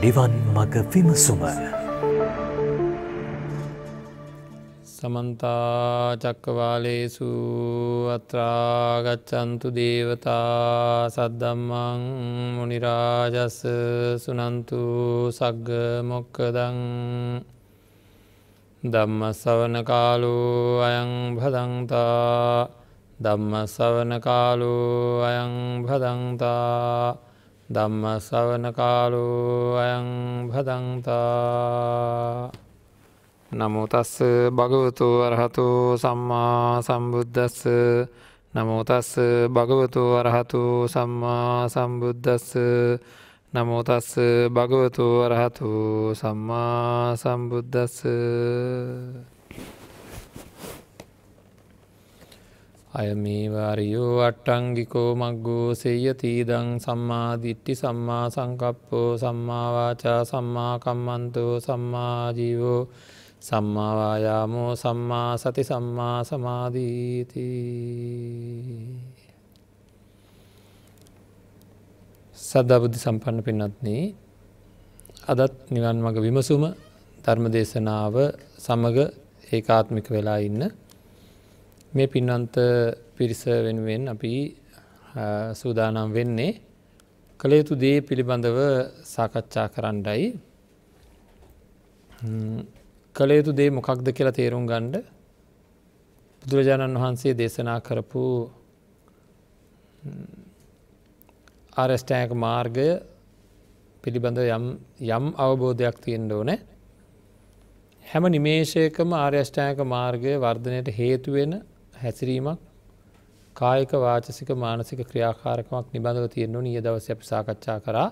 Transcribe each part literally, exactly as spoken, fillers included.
නිවන් මඟ විමසුම සමන්ත චක්කවාලේසු අත්‍රා ගච්ඡන්තු දේවතා සද්දම්මං මුනි රාජස් සුනන්තු සග්ග මොක්ඛදං ධම්ම ශ්‍රවණ කාලෝ අයං භදංතා ධම්ම ශ්‍රවණ කාලෝ අයං භදංතා ධම්ම ශ්‍රවණ කාලෝ අයං භදංතා නමෝ තස්ස භගවතු අරහතෝ සම්මා සම්බුද්දස්ස නමෝ තස්ස භගවතු අරහතෝ සම්මා සම්බුද්දස්ස නමෝ තස්ස භගවතු අරහතෝ සම්මා සම්බුද්දස්ස අයමේව අරියෝ අට්ටංගිකෝ මග්ගෝ සේයතිදං සම්මා දිට්ඨි සම්මා සංකප්පෝ සම්මා වාචා සම්මා කම්මන්තෝ සම්මා ජීවෝ සම්මා වායාමෝ සම්මා සති සම්මා සමාධීති. සද්ධා බුද්ධ සම්පන්න පින්වත්නි, අදත් නිවන් මඟ විමසුම ධර්ම දේශනාව සමග ඒකාත්මික වෙලා ඉන්න මේ පින්වන්ත පිරිස වෙනුවෙන් අපි සූදානම් වෙන්නේ කළ යුතු දේ පිළිබඳව සාකච්ඡා කරන්නයි. කළ යුතු දේ මොකක්ද කියලා තේරුම් ගන්න බුදුරජාණන් වහන්සේ දේශනා කරපු ආර්ය අෂ්ටාංගික මාර්ගය පිළිබඳව යම් යම් අවබෝධයක් තියෙන්න ඕනේ. හැම නිමේෂයකම ආර්ය අෂ්ටාංගික මාර්ගය වර්ධනයට හේතු වෙන හැසිරීමක් කායික වාචසික මානසික ක්‍රියාකාරකමක් නිබඳව තියෙන්න ඕනේ. ඊයේ දවසේ අපි සාකච්ඡා කරා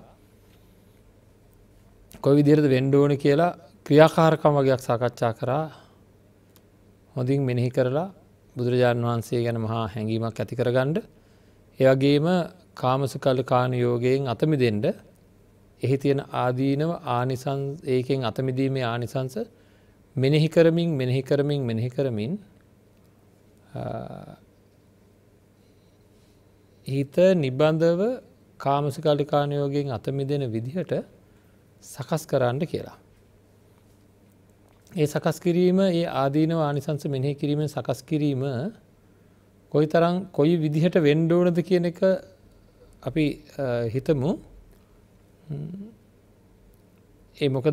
කොයි විදිහටද වෙන්න ඕනේ කියලා ක්‍රියාකාරකම් වගේක් සාකච්ඡා කරා. හොඳින් මෙනෙහි කරලා බුදුරජාණන් වහන්සේ ගැන මහා හැඟීමක් ඇති කරගන්න, ඒ වගේම කාමසුකල්ලිකාණ යෝගයෙන් අත මිදෙන්න, එහි තියෙන ආදීනව ආනිසංස, ඒකෙන් අත මිදීමේ ආනිසංස මෙනෙහි කරමින් මෙනෙහි කරමින් මෙනෙහි කරමින් හිත නිබඳව කාමසුකල්ලිකාණ යෝගයෙන් අත මිදෙන විදිහට සකස් කරන්න කියලා. ඒ සකස් කිරීම, ඒ ආදීනව ආනිසංස මෙනෙහි කිරීමෙන් සකස් කිරීම කොයි තරම් කොයි විදිහට වෙන්න ඕනද කියන එක අපි හිතමු. ඒ මොකද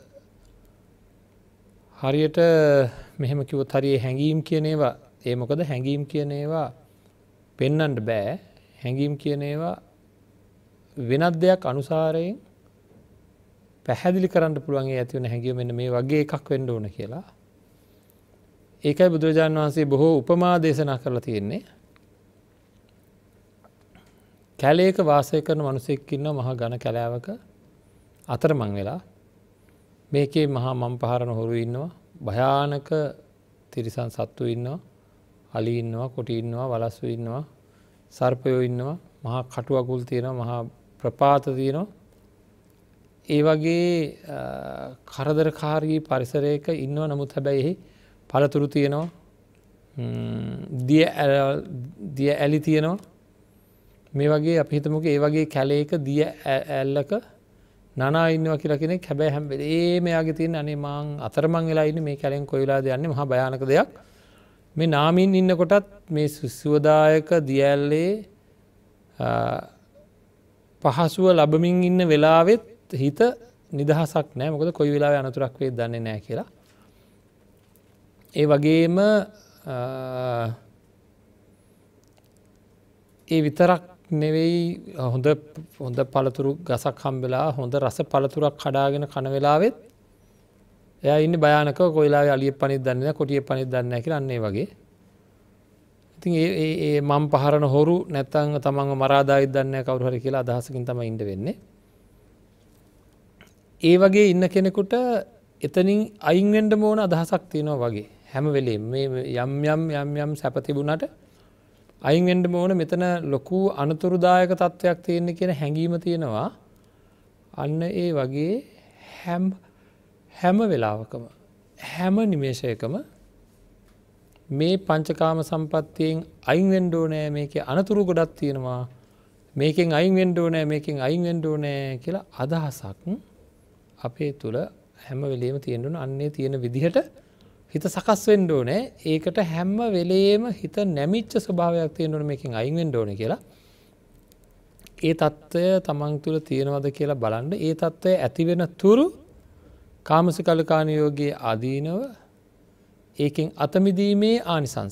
හරියට මෙහෙම කිව්වොත් හරිය හැඟීම් කියන ඒවා, ඒ මොකද හැඟීම් කියන ඒවා පෙන්වන්න බෑ. හැඟීම් කියන ඒවා වෙනත් දෙයක් අනුසාරයෙන් පැහැදිලි කරන්න පුළුවන්. ඒ ඇති වෙන හැඟීම මෙන්න මේ වගේ එකක් වෙන්න ඕන කියලා. ඒකයි බුදුරජාණන් වහන්සේ බොහෝ උපමා දේශනා කරලා තියෙන්නේ. කැලේක වාසය කරන මිනිසෙක් ඉන්නවා, මහා ඝන කැලෑවක අතරමං වෙලා. මේකේ මහා මම් පහරන හොරු ඉන්නවා, භයානක තිරිසන් සත්තු ඉන්නවා, අලි ඉන්නවා, කොටි ඉන්නවා, වලස්සු ඉන්නවා, සර්පයෝ ඉන්නවා, මහා කටු අකුල් තියෙනවා, මහා ප්‍රපාත තියෙනවා. ඒ වගේ කරදරකාරී පරිසරයක ඉන්නවා. නමුත් හැබැයි එහි පළතුරු තියෙනවා, දිය දිය ඇලි තියෙනවා. මේ වගේ අපි හිතමුකෝ ඒ වගේ කැලේක දිය ඇල්ලක නනා ඉන්නවා කියලා කෙනෙක්. හැබැයි හැම වෙලේම එයාගේ තියෙන අනේ මං අතරමං වෙලා ඉන්නේ, මේ කැලෙන් කොයි වෙලාවද යන්නේ, මහා භයානක දෙයක්. මේ නාමින් ඉන්න කොටත් මේ සුවදායක දිය ඇල්ලේ පහසුව ලැබමින් ඉන්න වෙලාවෙත් හිත නිදහසක් නැහැ. මොකද කොයි වෙලාවෙ අනතුරක් වේද දන්නේ නැහැ කියලා. ඒ වගේම ඒ විතරක් නෙවෙයි, හොඳ හොඳ පළතුරු ගසක් හම්බෙලා හොඳ රස පළතුරක් කඩාගෙන කන වෙලාවෙත් එයා ඉන්නේ භයානකව කොයි වෙලාවෙ අලියෙක් පණිද්ද දන්නේ නැහැ, කොටියෙක් පණිද්ද දන්නේ නැහැ කියලා. අන්න ඒ වගේ. ඉතින් ඒ ඒ මම් පහරන හොරු නැත්තම් තමන්ව මරා දායිද දන්නේ නැහැ කවුරු හරි කියලා අදහසකින් තමයි ඉන්න වෙන්නේ. ඒ වගේ ඉන්න කෙනෙකුට එතනින් අයින් වෙන්න ඕන අදහසක් තියෙනවා වගේ. හැම වෙලේම මේ යම් යම් යම් යම් සැප තිබුණාට අයින් වෙන්න ඕන, මෙතන ලොකු අනතුරුදායක තත්වයක් තියෙන කියන හැඟීම තියෙනවා. අන්න ඒ වගේ හැම හැම වෙලාවකම හැම නිමේෂයකම මේ පංචකාම සම්පත්තියෙන් අයින් වෙන්න ඕනේ, මේකේ අනතුරු ගොඩක් තියෙනවා, මේකෙන් අයින් වෙන්න ඕනේ, මේකෙන් අයින් වෙන්න ඕනේ කියලා අදහසක් අපේ තුළ හැම වෙලේම තියෙන්න ඕන අන්නේ තියෙන විදිහට හිත සකස් වෙන්න ඕනේ. ඒකට හැම වෙලේම හිත නැමිච්ච ස්වභාවයක් තියෙන්න ඕනේ මේකෙන් අයින් වෙන්න ඕනේ කියලා. ඒ తত্ত্বය තමන් තුළ තියෙනවද කියලා බලන්න. ඒ తত্ত্বය ඇති වෙන තුරු කාමසිකල්ලිකාන යෝගයේ ආදීනව ඒකෙන් අත මිදීමේ ආනිසංස.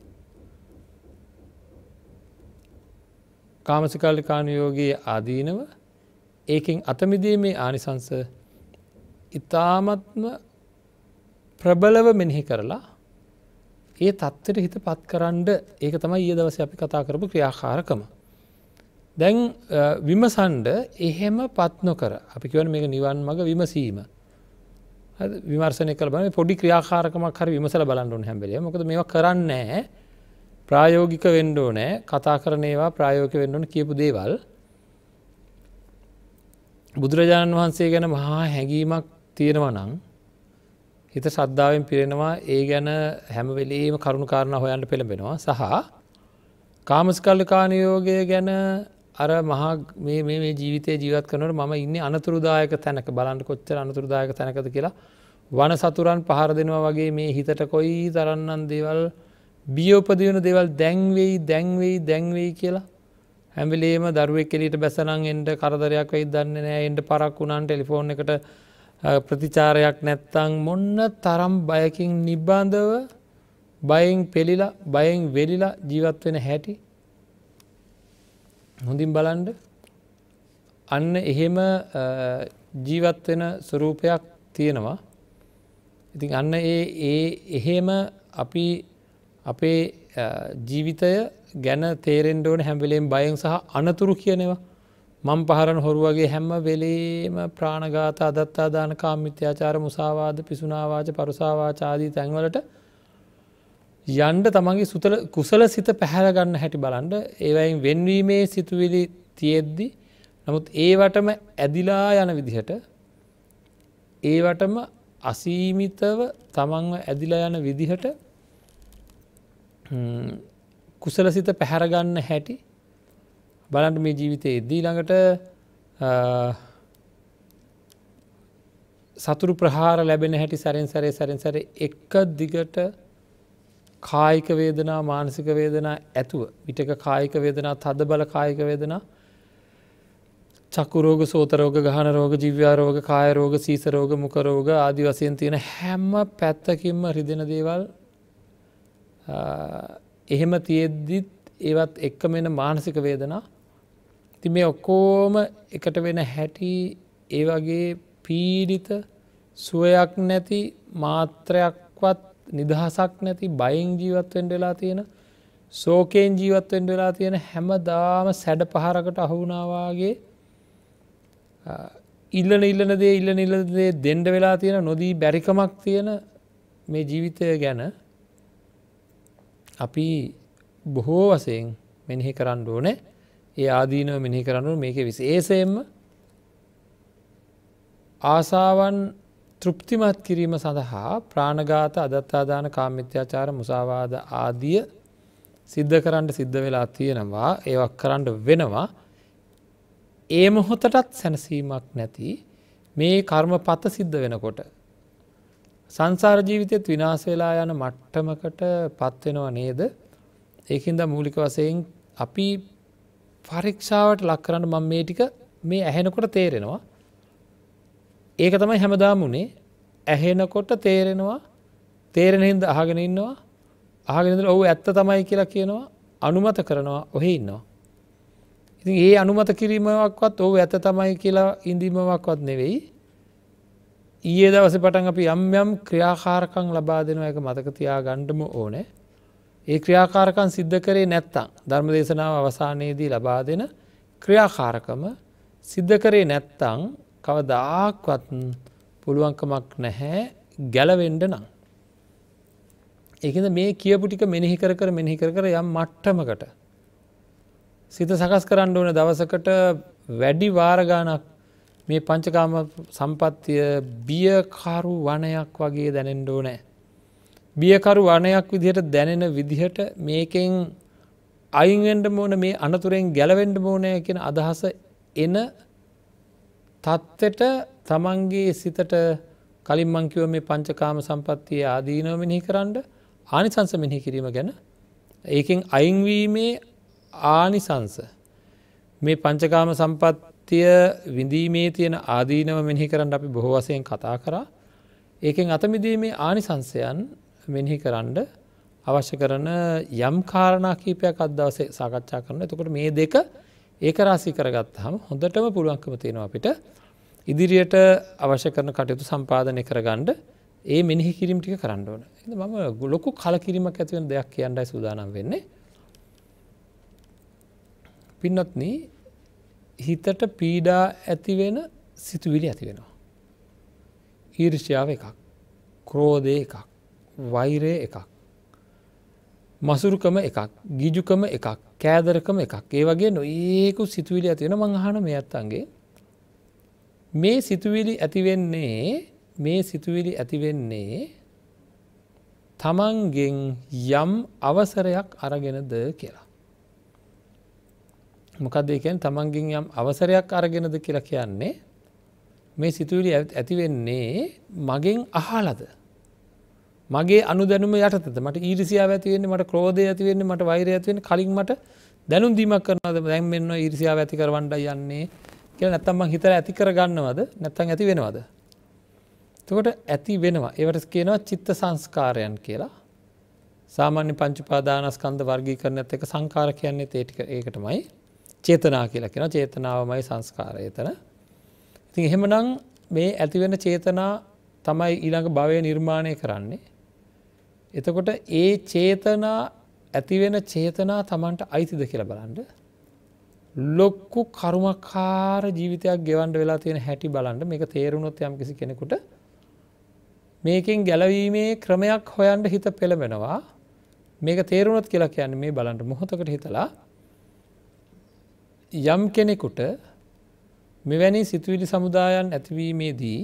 කාමසිකල්ලිකාන යෝගයේ ආදීනව ඒකෙන් අත මිදීමේ ආනිසංස ඉතාමත්ම ප්‍රබලව මෙනෙහි කරලා ඒ තත්ත්වයට හිත පත් කරන්න. ඒක තමයි ඊයේ දවසේ අපි කතා කරපු ක්‍රියාකාරකම. දැන් විමසන්ඩ එහෙම පත් නොකර අපි කියවන මේක නිවන් මඟ විමසීම. විමර්ශනය කළ බලන්න පොඩි ක්‍රියාකාරකමක් හරි විමසලා බලන්න ඕනේ හැම වෙලේම. මොකද මේවා කරන්නේ නැහැ. ප්‍රායෝගික වෙන්න ඕනේ. කතා කරන ඒවා ප්‍රායෝගික වෙන්න ඕනේ කියපු දේවල්. බුදුරජාණන් වහන්සේ ගැන මහා හැඟීමක් තියෙනවා නම් හිත ශ්‍රද්ධාවෙන් පිරෙනවා. ඒ ගැන හැම වෙලේම කරුණු කාරණා හොයන්න පෙළඹෙනවා. සහ කාමසිකල්ලිකාන යෝගය ගැන අර මහා මේ මේ ජීවිතේ ජීවත් කරනකොට මම ඉන්නේ අනතුරුදායක තැනක. බලන්න කොච්චර අනතුරුදායක තැනකද කියලා. වන සතුරන් පහර දෙනවා වගේ මේ හිතට කොයි තරම්නම් දේවල් බිය උපදින දේවල් දැන් වෙයි දැන් වෙයි දැන් වෙයි කියලා. හැම වෙලේම දරුවෙක් එළියට බැසනම් එන්න කරදරයක් වෙයිද දන්නේ නැහැ. එන්න පරක් වුණාන් ටෙලිෆෝන් එකට ප්‍රතිචාරයක් නැත්තම් මොන්න තරම් බයකින් නිබඳව බයෙන් පෙළිලා බයෙන් වෙලිලා ජීවත් වෙන හැටි හොඳින් බලන්න. අන්න එහෙම ජීවත් වෙන ස්වරූපයක් තියෙනවා. ඉතින් අන්න ඒ ඒ එහෙම අපි අපේ ජීවිතය ගැන තේරෙන්න ඕන හැම වෙලේම බයෙන් සහ අනතුරු කියනවා. මම් පහරන හොරු වගේ හැම වෙලේම ප්‍රාණඝාත, අදත්තා දාන, කාමමිත්‍යාචාර, මුසාවාද, පිසුනා වාච, පරුසා වාච ආදී තැන්වලට යන්න තමන්ගේ සුතල කුසල සිත පැහැර ගන්න හැටි බලන්න. ඒවයින් වෙන්වීමේ සිතුවිලි තියෙද්දි නමුත් ඒවටම ඇදිලා යන විදිහට ඒවටම අසීමිතව තමන්ව ඇදිලා යන විදිහට කුසල සිත පැහැර ගන්න හැටි බලන්න මේ ජීවිතයේ එද්දී ළඟට සතුරු ප්‍රහාර ලැබෙන හැටි සැරෙන් සැරේ සැරෙන් සැරේ එක දිගට කායික වේදනා මානසික වේදනා ඇතුව විටක කායික වේදනා තද බල කායික වේදනා චක්කු රෝග සෝත රෝග ගහන රෝග ජීව්‍යා රෝග කාය රෝග සීස රෝග මුඛ රෝග ආදී වශයෙන් තියෙන හැම පැත්තකින්ම රිදෙන දේවල් එහෙම තියෙද්දිත් ඒවත් එක්කම එන මානසික වේදනා. ඉතින් මේ ඔක්කොම එකට වෙන හැටි ඒ වගේ පීඩිත සුවයක් නැති මාත්‍රයක්වත් නිදහසක් නැති බයෙන් ජීවත් වෙන්න වෙලා තියෙන ශෝකයෙන් ජීවත් වෙන්න වෙලා තියෙන හැමදාම සැඩ පහරකට අහු වුණා වාගේ ඉල්ලන ඉල්ලන දේ ඉල්ලන ඉල්ලන දේ දෙන්න වෙලා තියෙන නොදී බැරිකමක් තියෙන මේ ජීවිතය ගැන අපි බොහෝ වශයෙන් මෙනෙහි කරන්න ඕනේ. ඒ ආදීනව මෙනෙහි කරන්න ඕනේ. මේකේ විශේෂයෙන්ම ආසාවන් තෘප්තිමත් කිරීම සඳහා ප්‍රාණඝාත, අදත්තා දාන, කාමමිත්‍යාචාර, මුසාවාද ආදිය සිද්ධ කරන්න සිද්ධ වෙලා තියෙනවා. ඒවක් කරන්න වෙනවා. ඒ මොහොතටත් සැනසීමක් නැති මේ කර්මපත සිද්ධ වෙනකොට සංසාර ජීවිතෙත් විනාශ වෙලා යන මට්ටමකට පත් වෙනව නේද? ඒකින්ද මූලික වශයෙන් අපි පරීක්ෂාවට ලක් කරන්න මම මේ ටික මේ ඇහෙනකොට තේරෙනවා. ඒක තමයි හැමදාම උනේ. ඇහෙනකොට තේරෙනවා. තේරෙන හින්දා අහගෙන ඉන්නවා. අහගෙන ඉඳලා ඔව් ඇත්ත තමයි කියලා කියනවා. අනුමත කරනවා. ඔහේ ඉන්නවා. ඉතින් ඒ අනුමත කිරීමක්වත් ඔව් ඇත්ත තමයි කියලා ඉඳීමක්වත් නෙවෙයි. ඊයේ දවසේ පටන් අපි යම් යම් ක්‍රියාකාරකම් ලබා දෙනවා. ඒක මතක තියාගන්නම ඕනේ. ඒ ක්‍රියාකාරකම් සිද්ධ කරේ නැත්තම් ධර්මදේශනාව අවසානයේදී ලබා දෙන ක්‍රියාකාරකම සිද්ධ කරේ නැත්තම් කවදාක්වත් පුළුවන්කමක් නැහැ ගැලවෙන්න නම්. ඒකින්ද මේ කියපු ටික මෙනෙහි කර කර මෙනෙහි කර කර යම් මට්ටමකට සිත සකස් කරන්න ඕන දවසකට වැඩි වාර ගාණක් මේ පංචකාම සම්පත්තිය බියකරු වනයක් වගේ දැනෙන්න ඕනේ. බියකරු වනයක් විදිහට දැනෙන විදිහට මේකෙන් අයින් වෙන්න ඕන, මේ අනතුරෙන් ගැලවෙන්න ඕනේ කියන අදහස එන තත්ත්වයට තමන්ගේ සිතට කලින් මං කිව්ව මේ පංචකාම සම්පත්තිය ආදීනව මෙනෙහි කරන්න ආනිසංස මෙනෙහි කිරීම ගැන ඒකෙන් අයින් වීමේ ආනිසංස මේ පංචකාම සම්පත්තිය විඳීමේ තියෙන ආදීනව මෙනෙහි කරන්න අපි බොහෝ වශයෙන් කතා කරා. ඒකෙන් අත මිදීමේ ආනිසංසයන් මෙනෙහි කරන්න අවශ්‍ය කරන යම් කාරණා කීපයක් අද දවසේ සාකච්ඡා කරනවා. එතකොට මේ දෙක ඒක රාශී කරගත්තාම හොඳටම පුළුවන්කම තියෙනවා අපිට ඉදිරියට අවශ්‍ය කරන කටයුතු සම්පාදනය කරගන්න ඒ මෙනෙහි කිරීම ටික කරන්න ඕන. එහෙනම් මම ලොකු කලකිරීමක් ඇති වෙන දෙයක් කියන්නයි සූදානම් වෙන්නේ. පින්වත්නි හිතට පීඩා ඇති වෙන සිතුවිලි ඇති වෙනවා. ඊර්ෂ්‍යාව එකක්, ක්‍රෝධය එකක්, වෛරය එකක්, මසුරුකම එකක්, ගිජුකම එකක්, කෑදරකම එකක්. ඒ වගේ නොයේකුත් සිතුවිලි ඇති වෙනවා. මං අහන මේ අත්තන්ගේ මේ සිතුවිලි ඇති වෙන්නේ මේ සිතුවිලි ඇති වෙන්නේ තමන්ගෙන් යම් අවසරයක් අරගෙනද කියලා. මොකක්ද ඒ කියන්නේ තමන්ගෙන් යම් අවසරයක් අරගෙනද කියලා කියන්නේ මේ සිතුවිලි ඇති වෙන්නේ මගෙන් අහලද මගේ අනුදැනුම යටතද මට ඊර්ෂ්‍යාව ඇති වෙන්නේ මට ක්‍රෝධය ඇති වෙන්නේ මට වෛරය ඇති වෙන්නේ කලින් මට දැනුම් දීමක් කරනවද දැන් මෙන්න ඊර්ෂ්‍යාව ඇති කරවන්නයි යන්නේ කියලා නැත්තම් මං හිතලා ඇති කරගන්නවද නැත්තම් ඇති වෙනවද? එතකොට ඇති වෙනවා. ඒවට කියනවා චිත්ත සංස්කාරයන් කියලා. සාමාන්‍ය පංච උපාදානස්කන්ධ වර්ගීකරණයත් එක්ක සංකාර කියන්නේ ඒ ටික ඒකටමයි. චේතනා කියලා කියනවා. චේතනාවමයි සංස්කාරය එතන. ඉතින් එහෙමනම් මේ ඇති වෙන චේතනා තමයි ඊළඟ භවය නිර්මාණය කරන්නේ. එතකොට ඒ චේතනා ඇති වෙන චේතනා Tamanට අයිතිද කියලා බලන්න. ලොක්කු කර්මකාර ජීවිතයක් ගෙවන්න වෙලා තියෙන හැටි බලන්න මේක තේරුණොත් යම් කිසි කෙනෙකුට මේකෙන් ගැලවීමේ ක්‍රමයක් හොයන්න හිත පෙළඹෙනවා. මේක තේරුණොත් කියලා කියන්නේ මේ බලන්න මොහොතකට හිතලා යම් කෙනෙකුට මෙවැනි සිතුවිලි සමුදායන් ඇතිවීමේදී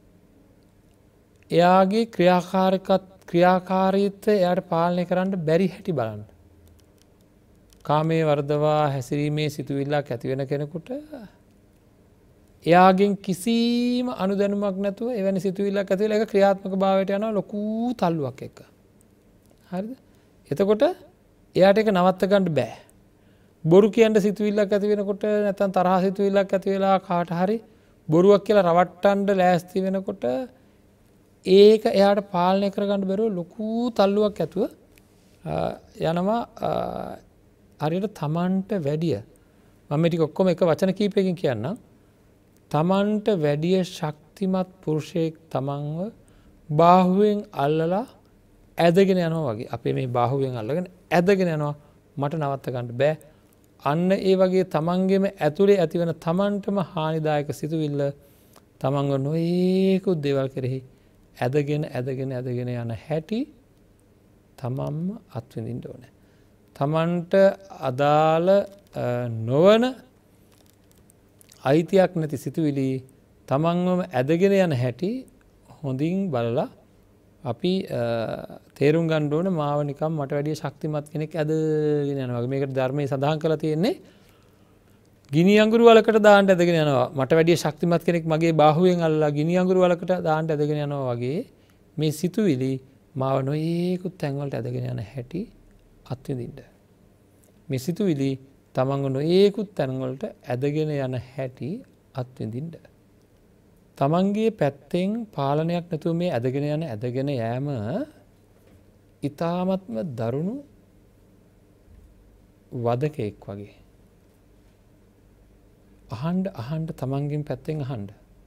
එයාගේ ක්‍රියාකාරකත් ක්‍රියාකාරීත්වය එයාට පාලනය කරන්න බැරි හැටි බලන්න. කාමයේ වර්ධවා හැසිරීමේ සිතුවිල්ලක් ඇති වෙන කෙනෙකුට එයාගෙන් කිසිම අනුදැනුමක් නැතුව එවැනි සිතුවිල්ලක් ඇති වෙලා ඒක ක්‍රියාත්මක භාවයට යනවා ලොකු තල්ලුවක් එක්ක. හරිද? එතකොට එයාට ඒක නවත්ත ගන්න බෑ. බොරු කියන්න සිතුවිල්ලක් ඇති වෙනකොට නැත්නම් තරහ සිතුවිල්ලක් ඇති වෙලා කාට හරි බොරුවක් කියලා රවට්ටන්න ලෑස්ති වෙනකොට ඒක එයාට පාලනය කරගන්න බැරුව ලොකු තල්ලුවක් ඇතුව යනවා. හරියට තමන්ට වැඩිය මම මේ ටික ඔක්කොම එක වචන කීපයකින් කියන්නම්. තමන්ට වැඩිය ශක්තිමත් පුරුෂයෙක් තමන්ව බාහුවෙන් අල්ලලා ඇදගෙන යනවා වගේ. අපේ මේ බාහුවෙන් අල්ලගෙන ඇදගෙන යනවා මට නවත්ත ගන්න බෑ. අන්න ඒ වගේ තමන්ගේම ඇතුලේ ඇතිවන තමන්ටම හානිදායක සිතුවිල්ල තමන්ව නොයේකුත් දේවල් කෙරෙහි ඇදගෙන ඇදගෙන ඇදගෙන යන හැටි තමන්ම අත්විඳින්න ඕනේ. තමන්ට අදාළ නොවන අයිතියක් නැති සිතුවිලි තමන්වම ඇදගෙන යන හැටි හොඳින් බලලා අපි තේරුම් ගන්න ඕන මාව නිකම් මට වැඩිය ශක්තිමත් කෙනෙක් ඇදගෙන යනවා වගේ. මේකට ධර්මයේ සඳහන් කරලා තියෙන්නේ ගිනි අඟුරු වලකට දාන්න ඇදගෙන යනවා. මට වැඩිය ශක්තිමත් කෙනෙක් මගේ බාහුවෙන් අල්ලලා ගිනි අඟුරු වලකට දාන්න ඇදගෙන යනවා වගේ මේ සිතුවිලි මාව නොයේකුත් තැන් වලට ඇදගෙන යන හැටි අත්විඳින්න. මේ සිතුවිලි තමන්ව නොයේකුත් තැන් වලට ඇදගෙන යන හැටි අත්විඳින්න. තමන්ගේ පැත්තෙන් පාලනයක් නැතුව මේ ඇදගෙන යන ඇදගෙන යෑම ඊ타ත්ම දරුණු වදකෙක් වගේ. අහන්න අහන්න තමන්ගෙන් පැත්තෙන් අහන්න.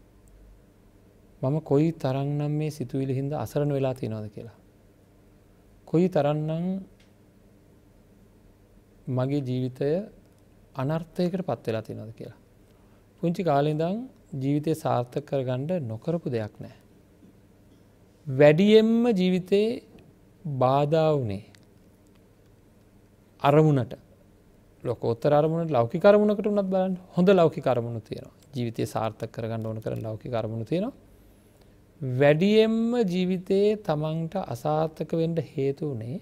මම කොයි තරම්නම් මේ සිතුවිලි හින්දා අසරණ වෙලා තියෙනවද කියලා. කොයි තරම්නම් මගේ ජීවිතය අනර්ථයකට පත් වෙලා තියෙනවද කියලා. පුංචි කාලේ ඉඳන් ජීවිතය සාර්ථක කරගන්න නොකරපු දෙයක් නැහැ. වැඩියෙන්ම ජීවිතේ බාධා වුණේ අරමුණට. ලෝකෝත්තර අරමුණට ලෞකික අරමුණකට උනත් බලන්න හොඳ ලෞකික අරමුණු තියෙනවා. ජීවිතය සාර්ථක කරගන්න ඕන කරන ලෞකික අරමුණු තියෙනවා. වැඩියෙන්ම ජීවිතේ තමන්ට අසාර්ථක වෙන්න හේතු වුණේ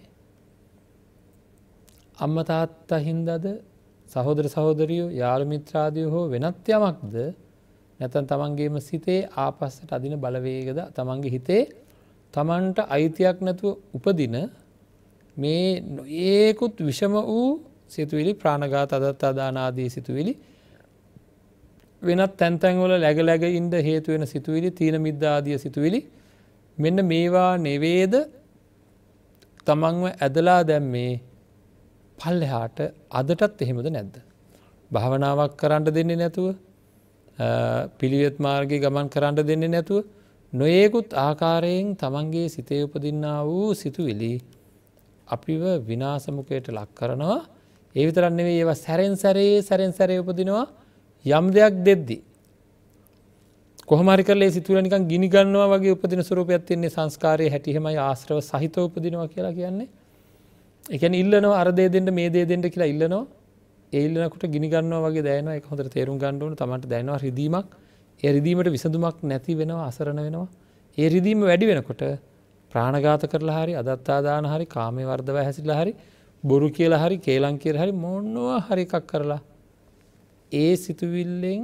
අම්මා තාත්තා හින්දාද සහෝදර සහෝදරියෝ යාළු මිත්‍රාදියෝ හෝ වෙනත් යමක්ද නැත්නම් තමන්ගේම සිතේ ආපස්සට අදින බලවේගද තමන්ගේ හිතේ තමන්ට අයිතියක් නැතුව උපදින මේ නොයේකුත් විෂම වූ සිතුවිලි ප්‍රාණඝාත අදත්තා දාන ආදී සිතුවිලි වෙනත් තැන් තැන් වල läග läග ඉඳ හේතු වෙන සිතුවිලි තීන මිද්ද ආදී සිතුවිලි මෙන්න මේවා නෙවේද තමන්ව ඇදලා දැම්මේ පල්ලෙහාට අදටත් එහෙමද නැද්ද? භාවනාවක් කරන්න දෙන්නේ නැතුව පිළිවෙත් මාර්ගයේ ගමන් කරන්න දෙන්නේ නැතුව නොයේකුත් ආකාරයෙන් තමන්ගේ සිතේ උපදින්නා වූ සිතුවිලි අපිව විනාශමුඛයට ලක් කරනවා. ඒ විතරක් නෙවෙයි ඒවා සැරෙන් සැරේ සැරෙන් සැරේ උපදිනවා යම් දෙයක් දෙද්දි. කොහොම හරි කරලා ඒ සිතුවිලි නිකන් ගිනි ගන්නවා වගේ උපදින ස්වරූපයක් තියෙන සංස්කාරයේ හැටි හැමයි ආශ්‍රව සහිතව උපදිනවා කියලා කියන්නේ. ඒ කියන්නේ ඉල්ලනවා අර දේ දෙන්න මේ දේ දෙන්න කියලා ඉල්ලනවා. ඒ ඉල්ලනකොට ගිනි ගන්නවා වගේ දැනෙනවා. ඒක හොඳට තේරුම් ගන්න ඕන. Tamanට දැනෙනවා රිදීමක්. ඒ රිදීමට විසඳුමක් නැති වෙනවා, අසරණ වෙනවා. ඒ රිදීම වැඩි වෙනකොට ප්‍රාණඝාත කරලා හරි, අදත්තා දාන හරි, කාමයේ වර්ධව හැසිරලා හරි, බොරු කියලා හරි, කේලම් කියලා හරි මොනවා හරි එකක් කරලා ඒ සිතුවිල්ලෙන්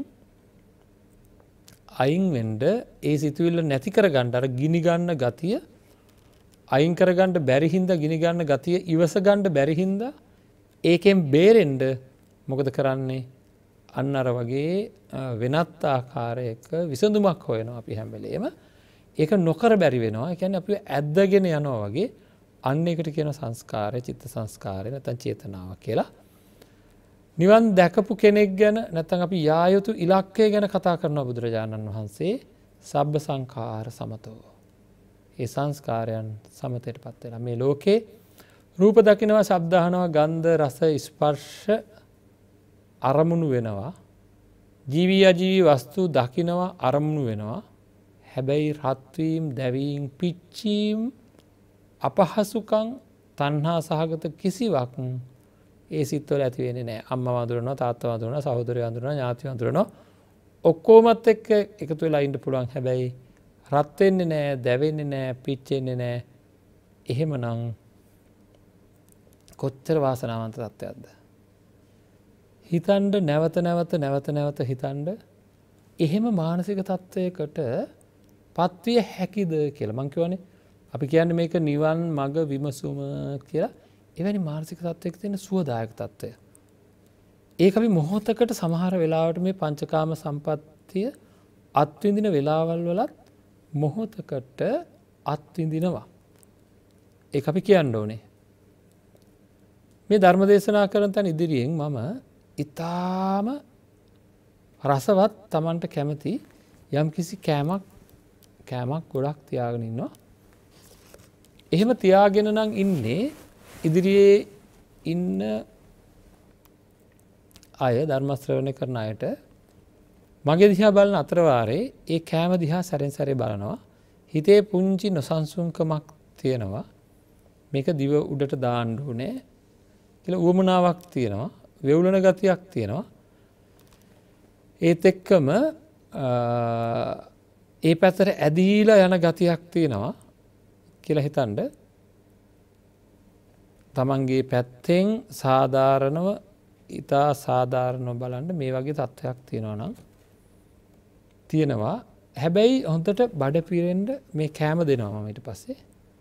අයින් වෙන්න ඒ සිතුවිල්ල නැති කරගන්න අර ගිනි ගන්න ගතිය අයින් කරගන්න බැරි හින්දා ගිනි ගන්න ගතිය ඉවස ගන්න බැරි හින්දා ඒකෙන් බේරෙන්න මොකද කරන්නේ? අන්න අර වගේ වෙනත් ආකාරයක විසඳුමක් හොයනවා අපි හැම වෙලේම. ඒක නොකර බැරි වෙනවා. ඒ කියන්නේ අපි ඇද්දගෙන යනවා වගේ අන්න ඒකට කියන සංස්කාරය, චිත්ත සංස්කාරය නැත්නම් චේතනාව කියලා. නිවන් දැකපු කෙනෙක් ගැන නැත්නම් අපි යා යුතු ඉලක්කය ගැන කතා කරනවා බුදුරජාණන් වහන්සේ. සබ්බ සංඛාර සමතෝ. ඒ සංස්කාරයන් සමතයටපත් වෙලා මේ ලෝකේ රූප දකිනවා, ශබ්ද අහනවා, ගන්ධ රස ස්පර්ශ අරමුණු වෙනවා. ජීවී අජීවී වස්තු දකිනවා, අරමුණු වෙනවා. හැබැයි රත් වීම, දැවීම, පිච්චීම්, අපහසුකම්, තණ්හා සහගත කිසිවක් ඒ සිත්වල ඇති වෙන්නේ නැහැ. අම්මා වඳුරනවා, තාත්තා වඳුරනවා, සහෝදරයෝ වඳුරනවා, ඥාතියෝ වඳුරනවා. ඔක්කොමත් එක්ක එකතු වෙලා ඉන්න පුළුවන්. හැබැයි රත් වෙන්නේ නැහැ, දැවෙන්නේ නැහැ, පිච්චෙන්නේ නැහැ. එහෙමනම් කොච්චර වාසනාවන්ත තත්ත්වයක්ද? හිතන්න නැවත නැවත නැවත නැවත හිතන්න එහෙම මානසික තත්ත්වයකට පත්විය හැකිද කියලා. මං කියවනේ අපි කියන්නේ මේක නිවන් මඟ විමසුම කියලා. එවැනි මානසික තත්ත්වයක තියෙන සුවදායක තත්ත්වය. ඒක අපි මොහොතකට සමහර වෙලාවට මේ පංචකාම සම්පත්තිය අත්විඳින වෙලාවල් වලත් මොහොතකට අත්විඳිනවා. ඒක අපි කියන්න ඕනේ. මේ ධර්ම දේශනා කරන තැන ඉදිරියෙන් මම ඊටාම රසවත් Tamanට කැමති යම්කිසි කෑමක් කෑමක් ගොඩක් තියාගෙන ඉන්නවා. එහෙම තියාගෙන නම් ඉන්නේ ඉදිරියේ ඉන්න අය ධර්ම ශ්‍රවණය කරන අයට මගේ දිහා බලන අතරවාරේ ඒ කෑම දිහා සැරෙන් සැරේ බලනවා. හිතේ පුංචි නොසන්සුන්කමක් තියෙනවා. මේක දිව උඩට දාන්න ඕනේ කියලා උවමනාවක් තියෙනවා. වෙවුලන ගතියක් තියෙනවා. ඒත් එක්කම ඒ පැත්තට ඇදීලා යන ගතියක් තියෙනවා කියලා හිතනද තමන්ගේ පැත්තෙන් සාධාරණව ඉතා සාධාරණව බලන්න මේ වගේ තත්ත්වයක් තියෙනවා නම් තියෙනවා. හැබැයි හොඳට බඩ පිරෙන්න මේ කෑම දෙනවා මම ඊට පස්සේ.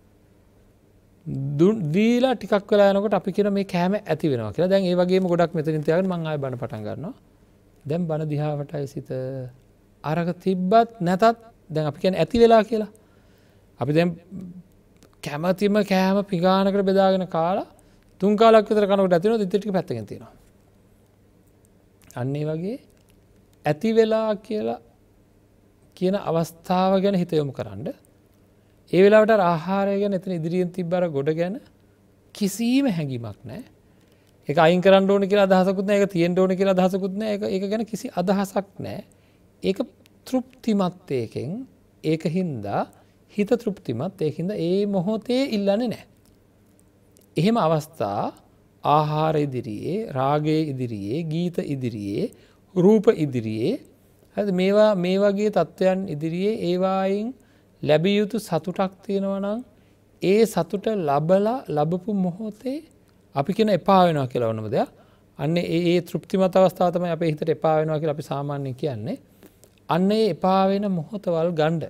දීලා ටිකක් වෙලා යනකොට අපි කියන මේ කෑම ඇති වෙනවා කියලා. දැන් ඒ වගේම ගොඩක් මෙතනින් තියාගෙන මම ආයෙ බණ පටන් ගන්නවා. දැන් බණ දිහාවටයි සිත අරක තිබ්බත් නැතත් දැන් අපි කියන්නේ ඇති වෙලා කියලා. අපි දැන් කැමැතිම කෑම පිඟානකට බෙදාගෙන කාලා තුන් කාලක් විතර කනකොට ඇති වෙනවා, ඉතින් ටික පැත්තකින් තියෙනවා. අන්න ඒ වගේ ඇති වෙලා කියලා කියන අවස්ථාව ගැන හිත යොමු කරන්න. ඒ වෙලාවට ආහාරය ගැන එතන ඉදිරියෙන් තිබ්බර ගොඩ ගැන කිසිම හැඟීමක් නැහැ. ඒක අයින් කරන්න ඕනේ කියලා අදහසකුත් නැහැ. ඒක තියෙන්න ඕනේ කියලා අදහසකුත් නැහැ. ඒක ඒක ගැන කිසි අදහසක් නැහැ. ඒක තෘප්තිමත් එකෙන් ඒකින්ද හිත තෘප්තිමත් ඒකින්ද ඒ මොහොතේ ඉල්ලන්නේ නැහැ. එහෙම අවස්ථා ආහාර ඉදිරියේ, රාගයේ ඉදිරියේ, ගීත ඉදිරියේ, රූප ඉදිරියේ හරිද මේවා මේ වගේ තත්ත්වයන් ඉදිරියේ ඒවායින් ලැබිය යුතු සතුටක් තියෙනවා නම් ඒ සතුට ලබලා ලැබපු මොහොතේ අපි කියන එපා වෙනවා කියලා වුණම දෙයක්. අන්නේ ඒ ඒ තෘප්තිමත් අවස්ථාව තමයි අපේ හිතට එපා වෙනවා කියලා අපි සාමාන්‍යයෙන් කියන්නේ. අන්න ඒ එපා වෙන මොහොතවල් ගන්න.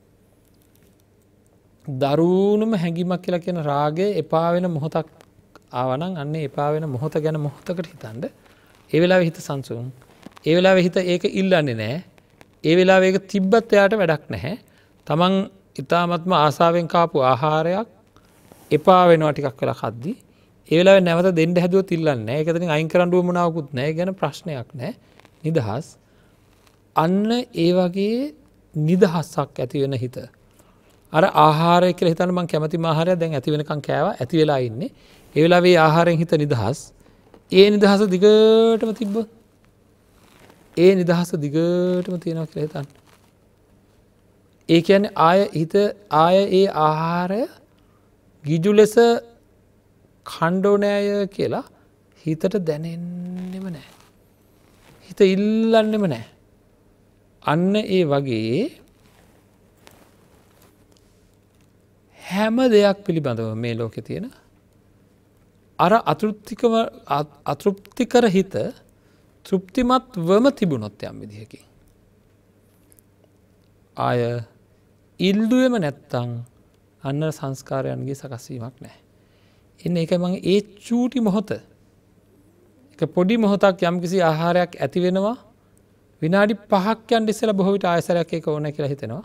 දරුණුම හැඟීමක් කියලා කියන රාගය එපා වෙන මොහොතක් ආවනම් අන්න එපා වෙන මොහොත ගැන මොහොතකට හිතන්න. ඒ වෙලාවේ හිත සංසුන්. ඒ වෙලාවේ හිත ඒක ඉල්ලන්නේ නැහැ. ඒ වෙලාවේ ඒක තිබ්බත් එයාට වැඩක් නැහැ. තමන් ඊ타ත්ම ආසාවෙන් කාපු ආහාරයක් එපා වෙනවා ටිකක් වෙලා කද්දි. ඒ වෙලාවේ නැවත දෙන්න හැදුවොත් ඉල්ලන්නේ නැහැ. ඒක එතනින් අයින් කරන්න උවමනාවකුත් නැහැ. ඒ ගැන ප්‍රශ්නයක් නැහැ. නිදහස්. අන්න ඒ වගේ නිදහසක් ඇති වෙන හිත. අර ආහාරය කියලා හිතන්න මං කැමතිම ආහාරයක් දැන් ඇති වෙනකන් කෑවා. ඇති වෙලා ඉන්නේ. ඒ වෙලාවේ ආහාරයෙන් හිත නිදහස්. ඒ නිදහස දිගටම තිබ්බොත් ඒ නිදහස දිගටම තියෙනවා කියලා හිතන්න. ඒ කියන්නේ ආය හිත ආය ඒ ආහාරය ගිජු ලෙස කණ්ඩෝනෑය කියලා හිතට දැනෙන්නෙම නෑ. හිත ඉල්ලන්නෙම නෑ. අන්න ඒ වගේ හැම දෙයක් පිළිබඳව මේ ලෝකෙ තියෙන අර අතෘප්තිකම අතෘප්තිකර හිත තෘප්තිමත් වම තිබුණොත් යම් විදිහකින්. ආය ඉල්ලුවෙම නැත්තං අන්න සංස්කාරයන්ගේ සකස්වීමක් නෑ. එන්න එක මං ඒ චූටි මොහොත එක පොඩි මොහොතක් යම් කිසි ආහාරයක් ඇති වෙනවා විනාඩි පහක් යන ඉස්සෙල්ල බොහෝ විට ආයසරයක් ඒක ඕන කියලා හිතෙනවා.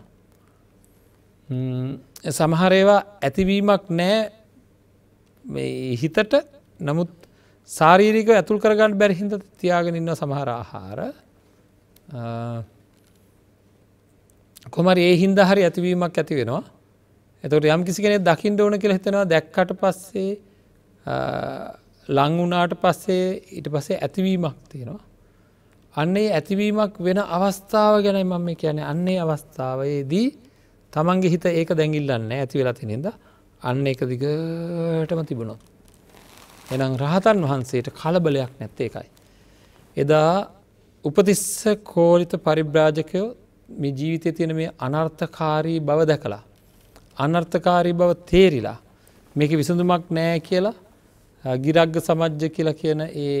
සමහර ඒවා ඇතිවීමක් නෑ මේ හිතට. නමුත් ශාරීරිකව ඇතුල් කරගන්න බැරි හින්දා තියාගෙන ඉන්න සමහර ආහාර කොහමරි ඒ හින්දා හරි ඇතිවීමක් ඇති වෙනවා. එතකොට යම් කිසි කෙනෙක් දකින්න ඕන කියලා හිතනවා දැක්කට පස්සේ ලං වුණාට පස්සේ ඊට පස්සේ ඇතිවීමක් තියෙනවා. අන්න ඒ ඇතිවීමක් වෙන අවස්ථාව ගැනයි මම කියන්නේ. අන්න ඒ අවස්ථාවේදී තමන්ගේ හිත ඒක දැන් ඉල්ලන්නේ නැහැ ඇති වෙලා තියෙන හින්දා අන්න ඒක දිගටම තිබුණොත්. එහෙනම් රහතන් වහන්සේට කලබලයක් නැත්තේ ඒකයි. එදා උපතිස්ස කෝලිත පරිබ්‍රාජකයෝ මේ ජීවිතයේ තියෙන මේ අනර්ථකාරී බව දැකලා අනර්ථකාරී බව තේරිලා මේක විසඳුමක් නෑ කියලා ගිරග්ග සමජ්ජ කියලා කියන ඒ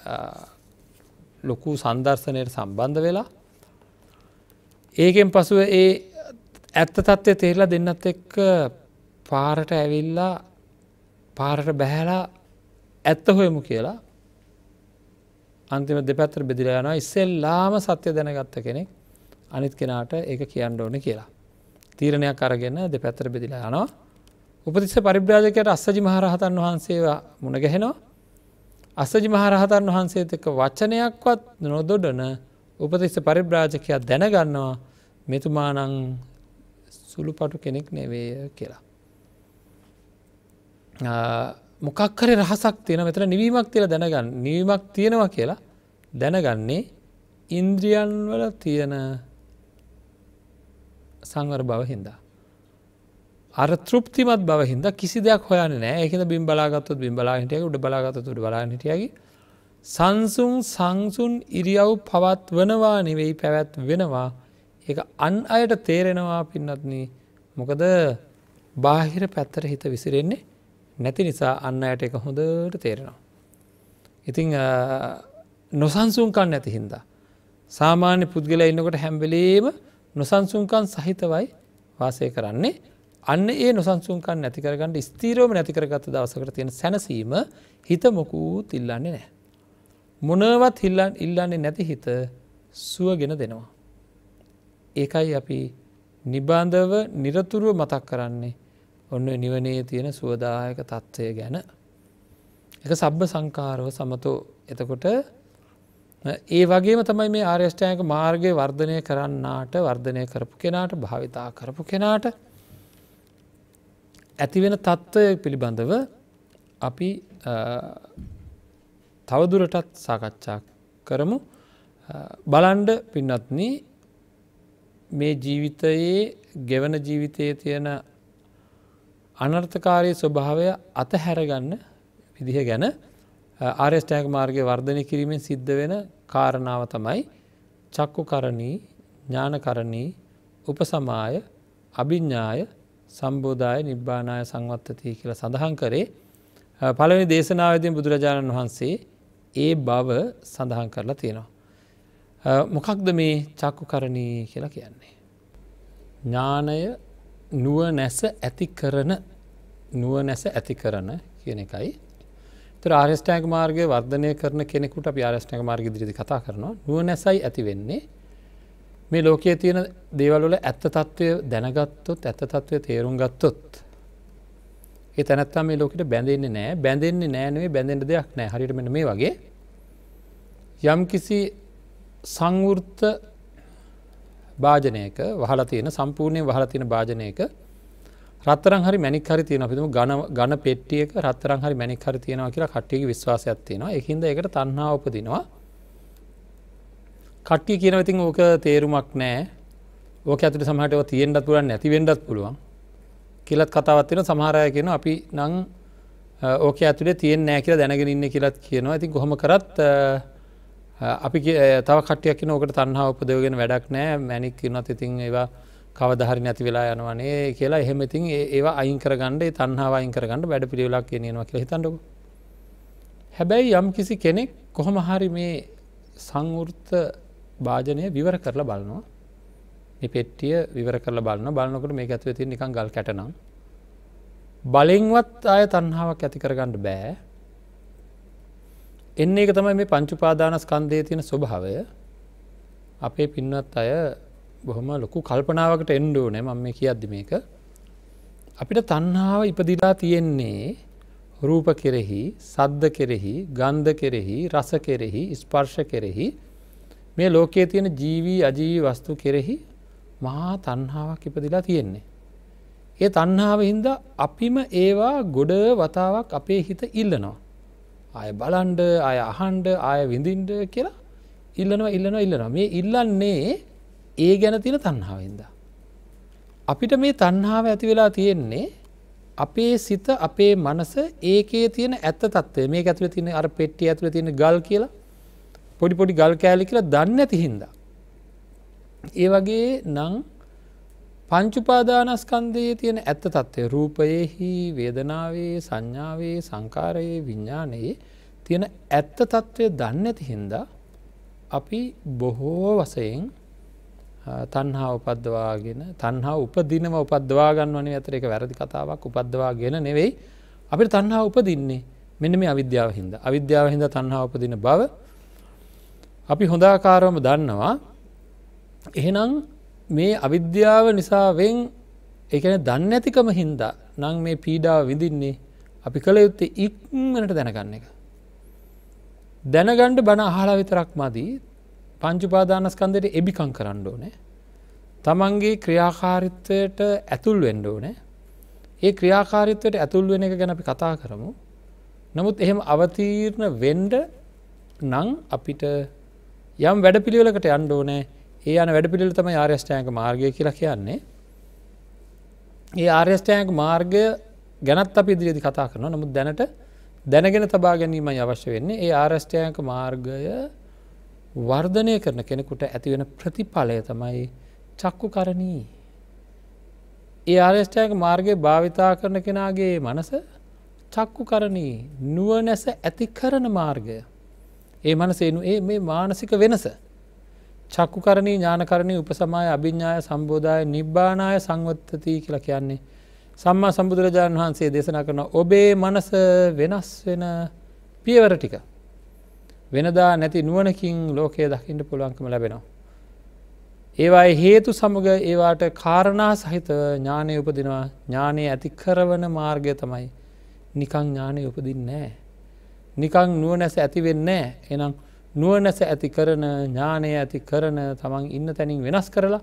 ලොකු සංදර්ශනයට සම්බන්ධ වෙලා ඒකෙන් පසුව ඒ ඇත්ත තත්ත්වය තේරලා දෙන්නත් එක්ක පාරට ඇවිල්ලා පාරට බැහැලා ඇත්ත හොයමු කියලා අන්තිම දෙපැත්තට බෙදලා යනවා. ඉස්සෙල්ලාම සත්‍ය දැනගත්ත කෙනෙක් අනිත් කෙනාට ඒක කියන්න ඕනේ කියලා තීරණයක් අරගෙන දෙපැත්තට බෙදලා යනවා. උපතිස්ස පරිබ්‍රාජකයාට අස්සජි මහරහතන් වහන්සේව මුණ ගැහෙනවා. අස්සජි මහරහතන් වහන්සේත් එක්ක වචනයක්වත් නොදොඩන උපතිස්ස පරිබ්‍රාජකයා දැනගන්නවා මෙතුමා නම් සුළුපටු කෙනෙක් නෙවෙයි කියලා. මොකක් හරි රහසක් තියෙනවා මෙතන නිවීමක් කියලා දැනගන්න. නිවීමක් තියෙනවා කියලා දැනගන්නේ ඉන්ද්‍රියන් වල තියෙන සංවර බව හින්දා. අර තෘප්තිමත් බව හින්දා කිසි දෙයක් හොයන්නේ නැහැ. ඒකෙන්ද බිම් බලාගත්තොත් බිම් බලාගෙන හිටියගේ උඩ බලාගත්තොත් උඩ බලාගෙන හිටියගේ සංසුන් සංසුන් ඉරියව් පවත්වනවා නෙවෙයි පැවැත් වෙනවා. ඒක අන් අයට තේරෙනවා පින්නත්නි. මොකද බාහිර පැත්තට හිත විසිරෙන්නේ නැති නිසා අන්න අයට ඒක හොඳට තේරෙනවා. ඉතින් නොසන්සුන්කම් නැති හින්දා සාමාන්‍ය පුද්ගලයා ඉන්නකොට හැම වෙලේම නොසන්සුන්කම් සහිතවයි වාසය කරන්නේ. අන්න ඒ නොසන්සුන්කම් නැති කරගන්න ස්ථීරවම නැති කරගත්ත දවසකට තියෙන සැනසීම හිත මොකුත් ඉල්ලන්නේ නැහැ. මොනවත් ඉල්ලන්නේ නැති හිත සුවගෙන දෙනවා. ඒකයි අපි නිබඳව නිරතුරුව මතක් කරන්නේ ඔන්න නිවනේ තියෙන සුවදායක තත්ත්වය ගැන. එක සබ්බ සංකාරව සමතෝ. එතකොට ඒ වගේම තමයි මේ ආර්ය අෂ්ටාංගික මාර්ගය වර්ධනය කරන්නාට වර්ධනය කරපු කෙනාට භාවිතා කරපු කෙනාට ඇතිවෙන තත්ත්වය පිළිබඳව අපි තවදුරටත් සාකච්ඡා කරමු. බලන්ඩ පින්නත්නි මේ ජීවිතයේ ගෙවන ජීවිතයේ තියෙන අනර්ථකාරී ස්වභාවය අතහැරගන්න විදිහ ගැන ආර්ය අෂ්ටාංගික මාර්ගයේ වර්ධනය කිරීමෙන් සිද්ධ වෙන කාරණාව තමයි චක්කුකරණී, ඥානකරණී, උපසමාය, අභිඥාය, සම්බෝධාය, නිබ්බානාය සංවත්තති කියලා සඳහන් කරේ. පළවෙනි දේශනාවේදී බුදුරජාණන් වහන්සේ ඒ බව සඳහන් කරලා තියෙනවා. මොකක්ද මේ චක්කුකරණී කියලා කියන්නේ. ඥානය නුවණැස ඇති කරන නුවණැස ඇති කරන කියන එකයි. ඒතර ආර්ය අෂ්ටාංග මාර්ගය වර්ධනය කරන කෙනෙකුට අපි ආර්ය අෂ්ටාංග මාර්ගය ඉදිරියේදී කතා කරනවා. නුවණැසයි ඇති වෙන්නේ මේ ලෝකයේ තියෙන දේවල් වල ඇත්ත తත්වය දැනගත්තොත් ඇත්ත తත්වය තේරුම් ගත්තොත් ඒ තැනත්තා මේ ලෝකෙට බැඳෙන්නේ නැහැ. බැඳෙන්නේ නැහැ නෙවෙයි බැඳෙන්න දෙයක් නැහැ. හරියට මෙන්න මේ වගේ යම්කිසි සංවෘත භාජනයක වහලා තියෙන සම්පූර්ණයෙන් වහලා තියෙන භාජනයක රත්තරන් හරි මණික් හරි තියෙනවා. අපි හිතමු ඝන ඝන පෙට්ටියක රත්තරන් හරි මණික් හරි තියෙනවා කියලා කට්ටියගේ විශ්වාසයක් තියෙනවා. ඒකින්ද ඒකට තණ්හාව උපදිනවා. කට්ටිය කියනවා ඉතින් ඕක තේරුමක් නැහැ. ඕක ඇතුලේ සමහරට ඒවා තියෙන්නත් පුළුවන් නැති වෙන්නත් පුළුවන්. කියලාත් කතාවක් තියෙනවා. සමහර අය කියනවා අපි නම් ඕක ඇතුලේ තියෙන්නේ නැහැ කියලා දැනගෙන ඉන්නේ කියලාත් කියනවා. ඉතින් කොහොම කරත් අපි තව කට්ටියක් කියන ඕකට තණ්හාව උපදවගෙන වැඩක් නැහැ. මැණික් කියනත් ඉතින් ඒවා කවදා හරි නැති වෙලා යනවනේ කියලා එහෙම ඉතින් ඒවා අයින් කරගන්න ඒ තණ්හාව අයින් කරගන්න වැඩ පිළිවෙලක් ගෙනියනවා කියලා හිතන්නකෝ. හැබැයි යම් කිසි කෙනෙක් කොහොම හරි මේ සංවෘත භාජනය විවර කරලා බලනවා. මේ පෙට්ටිය විවර කරලා බලනවා. බලනකොට මේක ඇතුලේ තියෙන නිකන් ගල් කැට නම් බලෙන්වත් ආය තණ්හාවක් ඇති කරගන්න බෑ. එන්න එක තමයි මේ පංච උපාදානස්කන්ධයේ තියෙන ස්වභාවය. අපේ පින්වත් අය බොහොම ලොකු කල්පනාවකට එන්න ඕනේ මම මේ කියද්දි මේක. අපිට තණ්හාව ඉපදිලා තියෙන්නේ රූප කෙරෙහි, සද්ද කෙරෙහි, ගන්ධ කෙරෙහි, රස කෙරෙහි, ස්පර්ශ කෙරෙහි මේ ලෝකයේ තියෙන ජීවි අජීවි වස්තු කෙරෙහි මහා තණ්හාවක් ඉපදිලා තියෙන්නේ. ඒ තණ්හාව හින්දා අපිම ඒවා ගොඩ වතාවක් අපේ හිත ඉල්ලනවා. ආය බලන්ඩ ආය අහන්ඩ ආය විඳින්ඩ කියලා ඉල්ලනවා ඉල්ලනවා ඉල්ලනවා. මේ ඉල්ලන්නේ ඒ ගැන තියෙන තණ්හාවෙන්ද. අපිට මේ තණ්හාව ඇති වෙලා තියෙන්නේ අපේ සිත අපේ මනස ඒකේ තියෙන ඇත්ත తත්වය. මේක ඇතුලේ තියෙන අර පෙට්ටිය ඇතුලේ තියෙන ගල් කියලා පොඩි පොඩි ගල් කෑලි කියලා දන්නේ නැති හින්දා. ඒ වගේ නම් පංච උපාදානස්කන්ධයේ තියෙන ඇත්ත తත්වය රූපයේහි, වේදනාවේ, සංඥාවේ, සංකාරයේ, විඥානයේ තියෙන ඇත්ත తත්වය දන්නේ නැති හින්දා අපි බොහෝ වශයෙන් තණ්හාව උපද්දවාගෙන තණ්හාව උපදිනව උපද්දවා ගන්නවනේ. අතර ඒක වැරදි කතාවක්. උපද්දවාගෙන නෙවෙයි අපිට තණ්හාව උපදින්නේ මෙන්න මේ අවිද්‍යාව හින්දා. අවිද්‍යාව හින්දා තණ්හාව උපදින බව අපි හොඳාකාරවම දන්නවා. එහෙනම් මේ අවිද්‍යාව නිසාවෙන් ඒ කියන්නේ දන්නේ නැතිකම හින්දා නම් මේ පීඩාව විඳින්නේ. අපි කල යුත්තේ ඉක්මනට දැනගන්න එක. දැනගන්න බණ අහලා විතරක් මදි. පංච උපාදානස්කන්ධයට එබිකම් කරන්න ඕනේ. තමන්ගේ ක්‍රියාකාරීත්වයට ඇතුල් වෙන්න ඕනේ. ඒ ක්‍රියාකාරීත්වයට ඇතුල් වෙන එක ගැන අපි කතා කරමු. නමුත් එහෙම අවතීර්ණ වෙන්න නම් අපිට යම් වැඩපිළිවෙලකට යන්න ඕනේ. ඒ යන වැඩපිළිවෙල තමයි ආර්ය අෂ්ටාංග මාර්ගය කියලා කියන්නේ. ඒ ආර්ය අෂ්ටාංග මාර්ගය ගැනත් අපි ඉදිරියේදී කතා කරනවා. නමුත් දැනට දැනගෙන තබා ගැනීමයි අවශ්‍ය වෙන්නේ. ඒ ආර්ය අෂ්ටාංග මාර්ගය වර්ධනය කරන කෙනෙකුට ඇති වෙන ප්‍රතිඵලය තමයි චක්කුකරණී. ඒ ආර්ය අෂ්ටාංග මාර්ගය භාවිතා කරන කෙනාගේ මනස චක්කුකරණී නුවණැස ඇති කරන මාර්ගය. ඒ මනසේ ඒ මේ මානසික වෙනස චක්කුකරණී, ඥානකරණී, උපසමාය, අභිඥාය, සම්බෝධාය, නිබ්බානාය සංවත්තති කියලා කියන්නේ සම්මා සම්බුදුරජාණන් වහන්සේ දේශනා කරන ඔබේ මනස වෙනස් වෙන පියවර ටික වෙනදා නැති නුවණකින් ලෝකය දකින්න පුළුවන්කම ලැබෙනවා. ඒවායේ හේතු සමග ඒවාට කාරණා සහිත ඥානය උපදිනවා. ඥානය ඇති කරවන මාර්ගය තමයි නිකං ඥානය උපදින්නේ නැහැ. නිකං නුවණැස ඇති වෙන්නේ නැහැ. එහෙනම් නුවණැස ඇති කරන, ඥානය ඇති කරන, තමන් ඉන්න තැනින් වෙනස් කරලා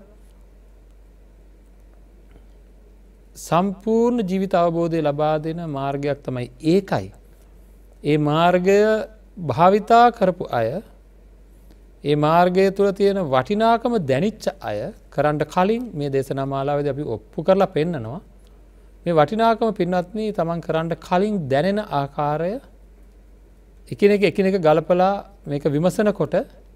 සම්පූර්ණ ජීවිත අවබෝධය ලබා දෙන මාර්ගයක් තමයි ඒකයි. ඒ මාර්ගය භාවිතා කරපු අය, ඒ මාර්ගය තුළ තියෙන වටිනාකම දැනිච්ච අය කරන්න කලින් මේ දේශනා මාලාවේදී අපි ඔප්පු කරලා පෙන්නනවා. මේ වටිනාකම පින්වත්නි තමන් කරන්න කලින් දැනෙන ආකාරය එකිනෙක එකිනෙක ගලපලා මේක විමසනකොට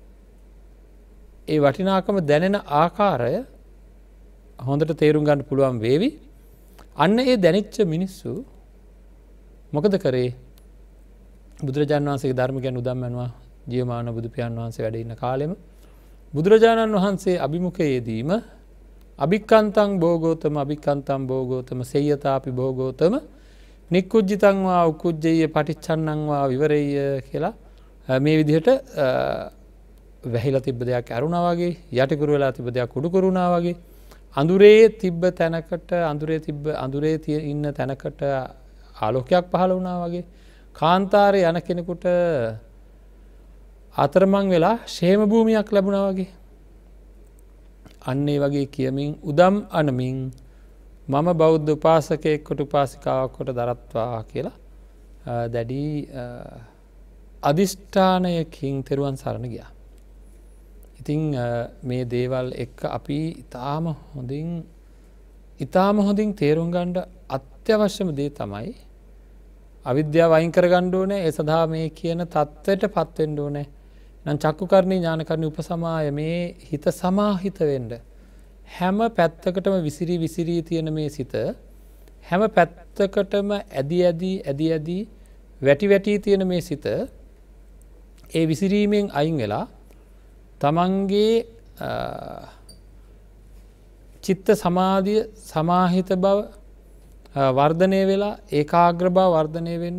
ඒ වටිනාකම දැනෙන ආකාරය හොඳට තේරුම් ගන්න පුළුවන් වේවි. අන්න ඒ දැනිච්ච මිනිස්සු මොකද කරේ? බුදුරජාණන් වහන්සේගේ ධර්ම ගැන උදම් මැනුවා ජීවමාන බුදු පියාණන් වහන්සේ වැඩ ඉන්න කාලෙම බුදුරජාණන් වහන්සේ අභිමුඛයේදීම අභික්කන්තං භෝගෝතම අභික්කන්තං භෝගෝතම සේයතාපි භෝගෝතම නික්කුජ්ජිතං වා උකුජ්ජේය පටිච්චන්නං වා විවරෙය්‍ය කියලා මේ විදිහට වැහිලා තිබ්බ දෙයක් ඇරුණා වගේ යටිකුරු වෙලා තිබ්බ දෙයක් උඩු කරුණා වගේ අඳුරේ තිබ්බ තැනකට අඳුරේ තිබ්බ අඳුරේ ඉන්න තැනකට ආලෝකයක් පහළ වුණා වගේ කාන්තාරේ යන කෙනෙකුට අතරමං වෙලා ෂේම භූමියක් ලැබුණා වගේ අන්න ඒ වගේ කියමින් උදම් අනමින් මම බෞද්ධ උපාසකයෙක් කොට උපාසිකාවක් කොට දරත්වා කියලා දැඩි අදිෂ්ඨානයකින් තෙරුවන් සරණ ගියා. ඉතින් මේ දේවල් එක්ක අපි ඊටාම හොඳින් ඊටාම හොඳින් තේරුම් ගන්න අත්‍යවශ්‍යම දේ තමයි අවිද්‍යාව අයින් කර ගන්න ඕනේ. ඒ සඳහා මේ කියන தත්ත්වයටපත් වෙන්න ඕනේ. නම් චක්කුකර්ණී ඥානකර්ණී උපසමාය මේ හිත සමාහිත වෙන්න. හැම පැත්තකටම විසිරී විසිරී තියෙන මේ සිත හැම පැත්තකටම ඇදි ඇදි ඇදි ඇදි වැටි වැටි තියෙන මේ සිත ඒ විසිරීමෙන් අයින් වෙලා තමන්ගේ චිත්ත සමාධිය සමාහිත බව වර්ධනය වෙලා ඒකාග්‍ර බව වර්ධනය වෙන්න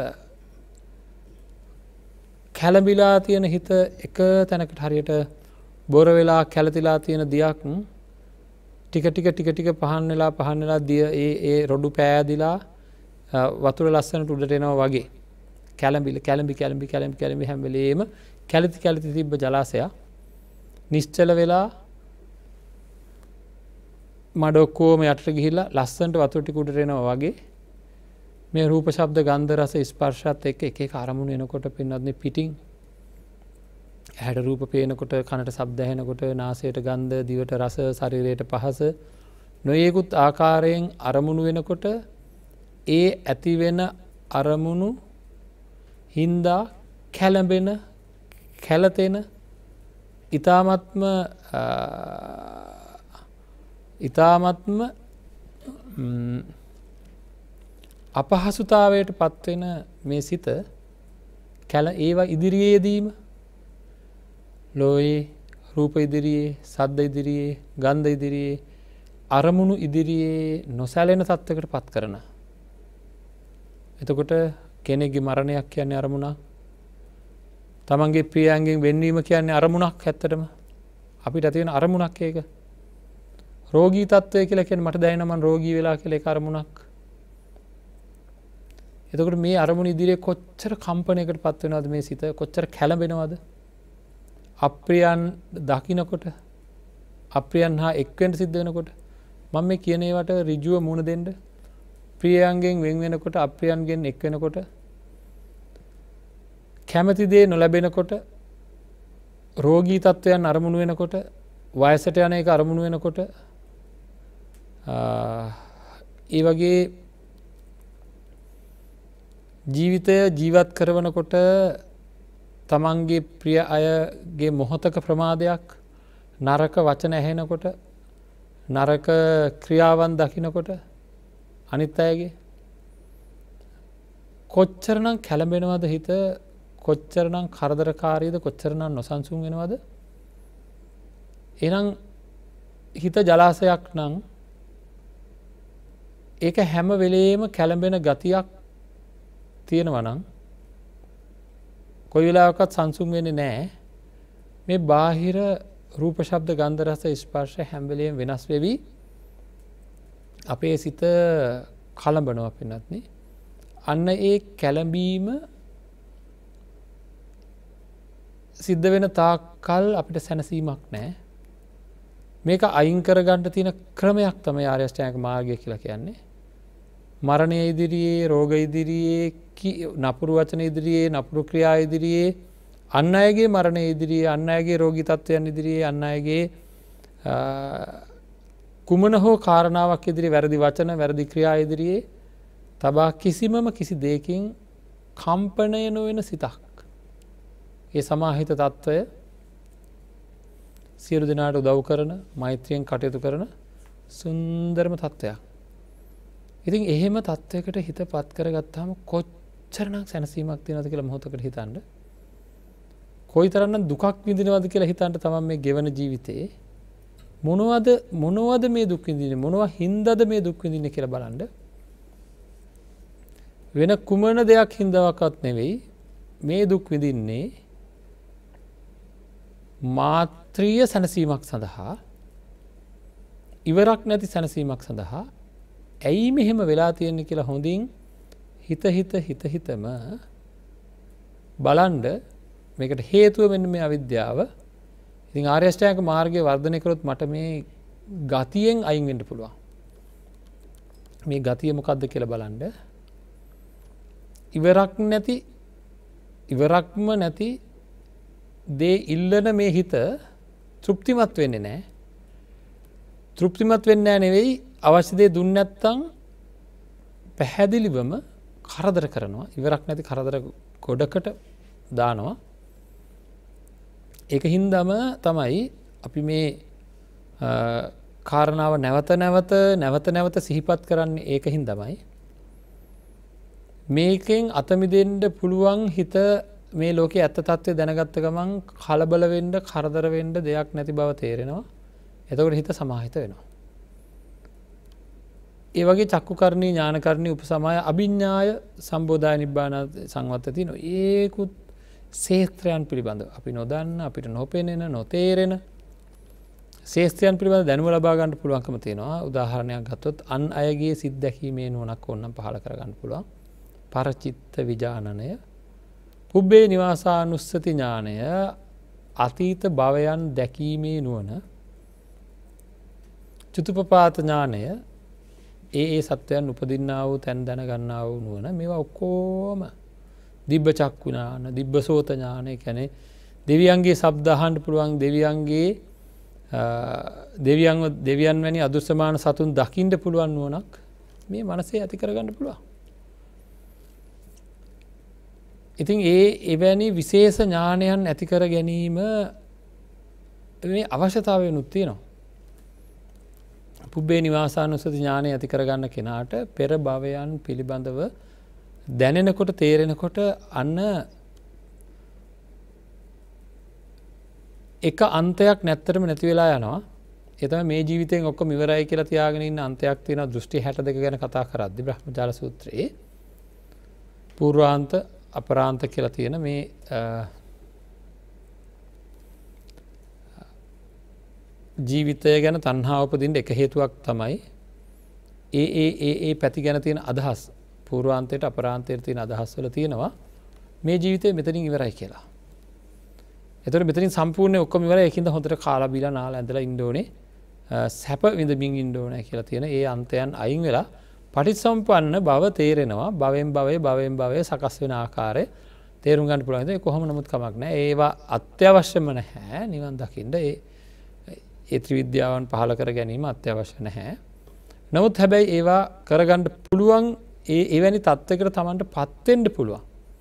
කැළඹිලා තියෙන හිත එක තැනකට හරියට බොර වෙලා කැළතිලා තියෙන දියක් ටික ටික ටික ටික පහන් වෙලා පහන් වෙලා දිය ඒ ඒ රොඩු පෑදිලා වතුර ලස්සනට උඩට එනවා වගේ කැළඹිල කැළඹි කැළඹි කැළඹි කැළඹි හැම වෙලේම කැළති කැළති තිබ්බ ජලාශය නිශ්චල වෙලා මඩ ඔක්කොම යටට ගිහිල්ලා ලස්සනට වතුර ටික උඩට එනවා වගේ මේ රූප ශබ්ද ගන්ධ රස ස්පර්ශات එක්ක එක එක අරමුණු එනකොට පින්නත් පිටින් ඇහැට රූප පේනකොට කනට ශබ්ද ඇහෙනකොට නාසයට ගන්ධ දිවට රස ශරීරයට පහස නොයෙකුත් ආකාරයෙන් අරමුණු වෙනකොට ඒ ඇති වෙන අරමුණු හින්දා කැළඹෙන කැළතෙන ඊ타මත්ම ඊ타මත්ම අපහසුතාවයට පත්වෙන මේ සිත කැල ඒවා ඉදිරියේදීම ලෝයේ රූප ඉදිරියේ සද්ද ඉදිරියේ ගන්ධ ඉදිරියේ අරමුණු ඉදිරියේ නොසැලෙන තත්ත්වයකට පත් කරන. එතකොට කෙනෙක්ගේ මරණයක් කියන්නේ අරමුණක්. තමන්ගේ ප්‍රියයන්ගෙන් වෙන්වීම කියන්නේ අරමුණක් ඇත්තටම. අපිට ඇති වෙන අරමුණක් ඒක. රෝගී තත්ත්වය කියලා කියන්නේ මට දැනෙනවා මම රෝගී වෙලා කියලා ඒක අරමුණක්. එතකොට මේ අරමුණ ඉදිරියේ කොච්චර කම්පනයකට පත් වෙනවද මේ සිත කොච්චර කැළඹෙනවද අප්‍රියයන් දකින්නකොට අප්‍රියයන් හා එක් වෙන්න සිද්ධ වෙනකොට මම මේ කියන ඒවට ඍජුව මුණ දෙන්න ප්‍රියයන්ගෙන් වෙන් වෙනකොට අප්‍රියයන්ගෙන් එක් වෙනකොට කැමැති දේ නොලැබෙනකොට රෝගී තත්ත්වයන් අරමුණු වෙනකොට වයසට යන එක අරමුණු වෙනකොට ඒ වගේ ජීවිතය ජීවත් කරවනකොට තමන්ගේ ප්‍රිය අයගේ මොහොතක ප්‍රමාදයක් නරක වචන ඇහෙනකොට නරක ක්‍රියාවන් දකිනකොට අනිත් අයගේ කොච්චරනම් කැළඹෙනවද හිත කොච්චරනම් කරදරකාරීද කොච්චරනම් නොසන්සුන් වෙනවද එහෙනම් හිත ජලාශයක් නම් ඒක හැම වෙලේම කැළඹෙන ගතියක් තියෙනවා නම් කොයි වෙලාවකත් සංසුන් වෙන්නේ නැහැ මේ බාහිර රූප ශබ්ද ගන්ධ රස ස්පර්ශ හැම වෙලේම වෙනස් වෙවි අපේ සිත කලඹනවා පින්නත් නේ අන්න ඒ කැළඹීම සිද්ධ වෙන තාක්කල් අපිට සැනසීමක් නැහැ මේක අයින් කරගන්න තියෙන ක්‍රමයක් තමයි ආර්ය අෂ්ටාංගික මාර්ගය කියලා කියන්නේ මරණය ඉදිරියේ රෝග ඉදිරියේ නපුරු වචන ඉදිරියේ නපුරු ක්‍රියා ඉදිරියේ අන් අයගේ මරණය ඉදිරියේ අන් අයගේ රෝගී තත්ත්වයන් ඉදිරියේ අන් අයගේ කුමන හෝ කාරණාවක් ඉදිරියේ වැරදි වචන වැරදි ක්‍රියා ඉදිරියේ තබා කිසිමම කිසි දෙයකින් කම්පණය නොවන සිතක් ඒ සමාහිත තත්ත්වය සියලු දෙනාට උදව් කරන මෛත්‍රියෙන් කටයුතු කරන සුන්දරම තත්ත්වයක්. ඉතින් එහෙම තත්ත්වයකට හිත පත් කරගත්තාම කොච්චරනම් සැනසීමක් තියෙනවද කියලා මොහොතකට හිතන්න. කොයිතරම්නම් දුකක් විඳිනවද කියලා හිතන්න තමයි මේ ගෙවන ජීවිතේ මොනවද මොනවද මේ දුක් විඳින්නේ මොනවා හින්දාද මේ දුක් විඳින්නේ කියලා බලන්න. වෙන කුමන දෙයක් හින්දාවක්වත් නෙවෙයි මේ දුක් විඳින්නේ මාත්‍රීය සැනසීමක් සඳහා ඉවරක් නැති සැනසීමක් සඳහා ඇයි මෙහෙම වෙලා තියෙන්නේ කියලා හොඳින් හිත හිත හිත හිතම බලන්න මේකට හේතුව මෙන්න මේ අවිද්‍යාව. ඉතින් ආර්ය අෂ්ටාංගික මාර්ගය වර්ධනය කරොත් මට මේ ගතියෙන් අයින් වෙන්න පුළුවන්. මේ ගතිය මොකක්ද කියලා බලන්න. ඉවරක් නැති ඉවරක්ම නැති දේ ඉල්ලන මේ හිත තෘප්තිමත් වෙන්නේ නැහැ. තෘප්තිමත් වෙන්නේ නැහැ නෙවෙයි අවශ්‍ය දේ දුන්නේ නැත්නම් පැහැදිලිවම කරදර කරනවා. ඉවරක් නැති කරදර ගොඩකට දානවා. ඒක හින්දාම තමයි අපි මේ කාරණාව නැවත නැවත නැවත නැවත සිහිපත් කරන්නේ ඒක හින්දාමයි. මේකෙන් අත මිදෙන්න පුළුවන් හිත මේ ලෝකයේ ඇත්ත తත්වය දැනගත්ත ගමන් කලබල වෙන්න කරදර වෙන්න දෙයක් නැති බව තේරෙනවා. එතකොට හිත සමාහිත වෙනවා. ඒ වගේ චක්කුකර්ණී ඥානකර්ණී උපසමාය අභිඥාය සම්බෝධාය නිබ්බාන සංවත්ත තියෙනවා. ඒකුත් ශේත්‍රයන් පිළිබඳව අපි නොදන්න අපිට නොපෙනෙන නොතේරෙන ශේත්‍රයන් පිළිබඳව දැනුම ලබා ගන්න පුළුවන්කම තියෙනවා. උදාහරණයක් ගත්තොත් අන් අයගේ සිත් දැකීමේ නුවණක් ඕනනම් පහළ කර ගන්න පුළුවන්. පරචිත්ත විජානනය, පුබ්බේ නිවාසානුස්සති ඥානය, අතීත භවයන් දැකීමේ නුවණ, චුතුපපාත ඥානය, ඒ ඒ සත්වයන් උපදින්නා වූ තැන් දැන ගන්නා වූ නුවණ මේවා ඔක්කොම දිබ්බ චක්කු ඥාන, දිබ්බ සෝත ඥාන, ඒ කියන්නේ දෙවියන්ගේ ශබ්ද අහන්න පුළුවන්, දෙවියන්ගේ දෙවියන්ව දෙවියන් වැනි අදෘශ්‍යමාන සතුන් දකින්න පුළුවන් නුවණක් මේ මනසේ ඇති කරගන්න පුළුවන්. ඉතින් ඒ එවැනි විශේෂ ඥානයන් ඇති කර ගැනීම මේ අවශ්‍යතාවයනුත් තියෙනවා. පුබ්බේ නිවාසානුස්සති ඥානය ඇති කරගන්න කෙනාට පෙර භවයන් පිළිබඳව දැනෙනකොට තේරෙනකොට අන්න එක අන්තයක් නැත්තරම නැති වෙලා යනවා. ඒ තමයි මේ ජීවිතයෙන් ඔක්කොම ඉවරයි කියලා තියාගෙන ඉන්න අන්තයක් තියෙනවා. දෘෂ්ටි හැට දෙක ගැන කතා කරද්දී බ්‍රහ්මජාල සූත්‍රයේ පූර්වාන්ත අපරාන්ත කියලා තියෙන මේ ජීවිතය ගැන තණ්හාව උපදින්න එක හේතුවක් තමයි ඒ ඒ ඒ ඒ පැති ගැන තියෙන අදහස්. පූර්වාන්තයට අපරාන්තයට තියෙන අදහස් වල තියෙනවා මේ ජීවිතය මෙතනින් ඉවරයි කියලා. එතකොට මෙතනින් සම්පූර්ණයෙන් ඔක්කොම ඉවරයි. ඒකින්ද හොඳට කාලා බීලා නාලා ඇඳලා ඉන්න ඕනේ. සැප විඳමින් ඉන්න ඕනේ කියලා තියෙන ඒ අන්තයන් අයින් වෙලා පටිච්චසමුප්පන්න බව තේරෙනවා. භවෙන් භවයේ භවෙන් භවයේ සකස් වෙන ආකාරය තේරුම් ගන්න පුළුවන්. ඒක කොහොම නමුත් කමක් නැහැ. ඒවා අත්‍යවශ්‍යම නැහැ නිවන් දකින්න. ඒ ඒ ත්‍රිවිද්‍යාවන් පහල කර ගැනීම අත්‍යවශ්‍ය නැහැ. නමුත් හැබැයි ඒවා කරගන්න පුළුවන් ඒ එවැනි තත්ත්වයකට Tamanට පත් වෙන්න පුළුවන්.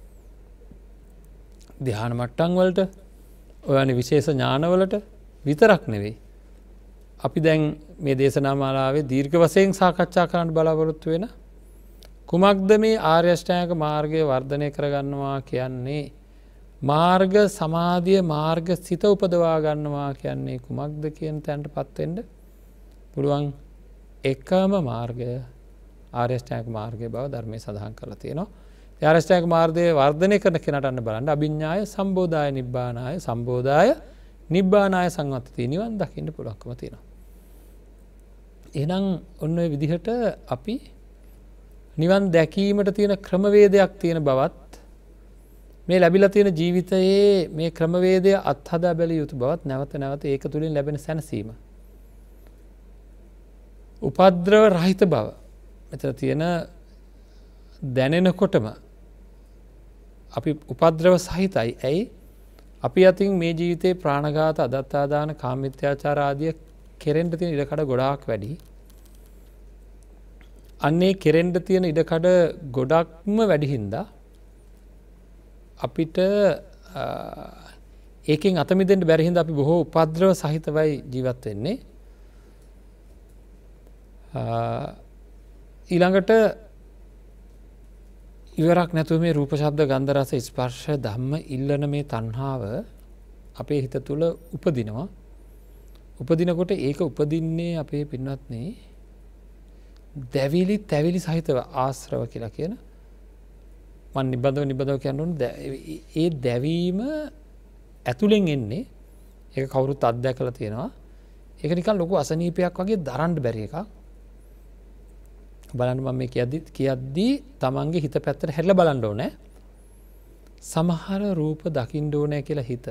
ධ්‍යාන මට්ටම් වලට ඔයani විශේෂ ඥාන වලට විතරක් නෙවෙයි. අපි දැන් මේ දේශනා මාලාවේ දීර්ඝ වශයෙන් සාකච්ඡා කරන්න බලාපොරොත්තු වෙන කුමක්ද මේ ආර්ය අෂ්ටාංගික මාර්ගය වර්ධනය කරගන්නවා කියන්නේ? මාර්ග සමාධිය මාර්ග සිත උපදවා ගන්නවා කියන්නේ කුමක්ද කියන තැනටපත් වෙන්න පුළුවන් එකම මාර්ගය ආර්ය අෂ්ටාංගික මාර්ගය බව ධර්මයේ සඳහන් කරලා තියෙනවා. ඒ ආර්ය අෂ්ටාංගික මාර්ගය වර්ධනය කරන කෙනාට අන්න බලන්න අභිඥාය සම්බෝධාය නිබ්බානාය සම්බෝධාය නිබ්බානාය සංවත්තති නිවන් දකින්න පුළුවන්කම තියෙනවා. එහෙනම් ඔන්න ඔය විදිහට අපි නිවන් දැකීමට තියෙන ක්‍රමවේදයක් තියෙන බවත් මේ ලැබිලා තියෙන ජීවිතයේ මේ ක්‍රමවේදය අත්හදා බැලිය යුතු බවත් නැවත නැවත ඒක තුලින් ලැබෙන සැනසීම. උපද්‍රව රහිත බව. මෙතන තියෙන දැනෙනකොටම අපි උපද්‍රව සහිතයි. ඇයි? අපි අතින් මේ ජීවිතේ ප්‍රාණඝාත, අදත්තාදාන, කාමමිත්‍යාචාර ආදිය කෙරෙන්න තියෙන ඉඩකඩ ගොඩාක් වැඩි. අන්නේ කෙරෙන්න තියෙන ඉඩකඩ ගොඩක්ම වැඩි හින්දා අපිට ඒකෙන් අත මිදෙන්න බැරි හින්දා අපි බොහෝ උපද්‍රව සහිතවයි ජීවත් වෙන්නේ. ඊළඟට ඉවරක් නැතුව මේ රූප ශබ්ද ගන්ධ රස ස්පර්ශ ධම්ම ඉල්ලන මේ තණ්හාව අපේ හිත තුළ උපදිනවා. උපදිනකොට ඒක උපදින්නේ අපේ පින්වත්නේ දැවිලි තැවිලි සහිතව ආශ්‍රව කියලා කියන මන් නිබඳව නිබඳව කියන්න ඒ දැවීම ඇතුළෙන් එන්නේ ඒක කවුරුත් අත්දැකලා තියෙනවා. ඒක නිකන් ලොකු අසනීපයක් වගේ දරන්න බැරි එකක්. බලන්න මම මේ කියද්දි කියද්දී තමන්ගේ හිත පැත්තට හැරිලා බලන්න ඕනේ. සමහර රූප දකින්න ඕනේ කියලා හිත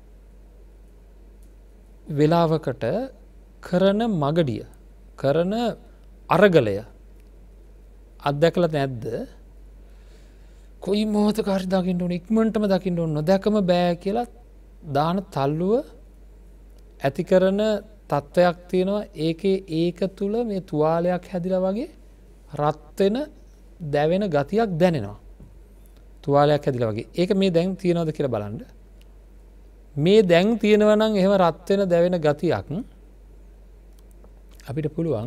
වෙලාවකට කරන මගඩිය කරන අරගලය අත්දැකලා නැද්ද? කොයි මොහොතක හරි දකින්න ඕනේ ඉක්මනටම දකින්න ඕන නොදැකම බෑ කියලා දාන තල්ලුව ඇති කරන තත්වයක් තියෙනවා. ඒකේ ඒක තුල මේ තුවාලයක් හැදිලා වගේ රත් වෙන දැවෙන ගතියක් දැනෙනවා. තුවාලයක් හැදිලා වගේ. ඒක මේ දැන් තියනවද කියලා බලන්න. මේ දැන් තියෙනවා නම් එහෙම රත් වෙන දැවෙන ගතියක් අපිට පුළුවන්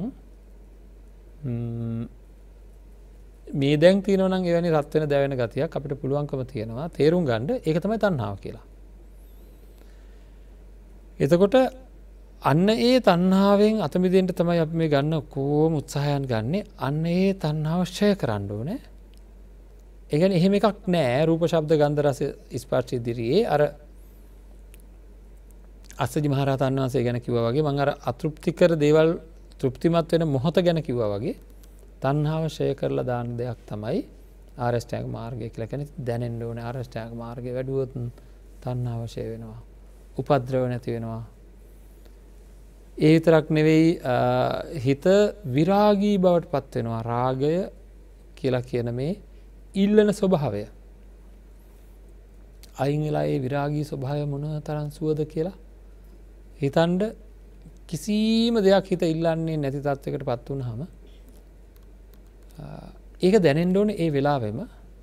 මේ දැන් තියෙනවා නම් එවැනි රත් වෙන දැවෙන ගතියක් අපිට පුළුවන්කම තියෙනවා තේරුම් ගන්න. ඒක තමයි තණ්හාව කියලා. එතකොට අන්න ඒ තණ්හාවෙන් අත මිදෙන්න තමයි අපි මේ ගන්න කොහොම උත්සාහයන් ගන්නෙ. අන්න ඒ තණ්හාව ඡය කරන්න ඕනේ. ඒ කියන්නේ එහෙම එකක් නෑ රූප ශබ්ද ගන්ධ රස ස්පර්ශ ඉදිරියේ අර අස්සජි මහරහතන් වහන්සේ ගැන කිව්වා වගේ මම අර අතෘප්තිකර දේවල් තෘප්තිමත් වෙන මොහොත ගැන කිව්වා වගේ තණ්හාව ඡය කරලා දාන දෙයක් තමයි ආරෂ්ඨාංග මාර්ගය කියලා කියන්නේ. දැනෙන්න ඕනේ ආරෂ්ඨාංග මාර්ගය වැඩුවොත් තණ්හාව ඡය වෙනවා. උපද්‍රව නැති වෙනවා. ඒ විතරක් නෙවෙයි හිත විරාගී බවට පත් වෙනවා. රාගය කියලා කියන මේ ඉල්ලන ස්වභාවය අයින් වෙලා ඒ විරාගී ස්වභාවය මොන තරම් සුවද කියලා හිතන්න කිසිම දෙයක් හිත ඉල්ලන්නේ නැති තත්යකට පත් වුනහම ඒක දැනෙන්න ඕනේ ඒ වෙලාවෙම.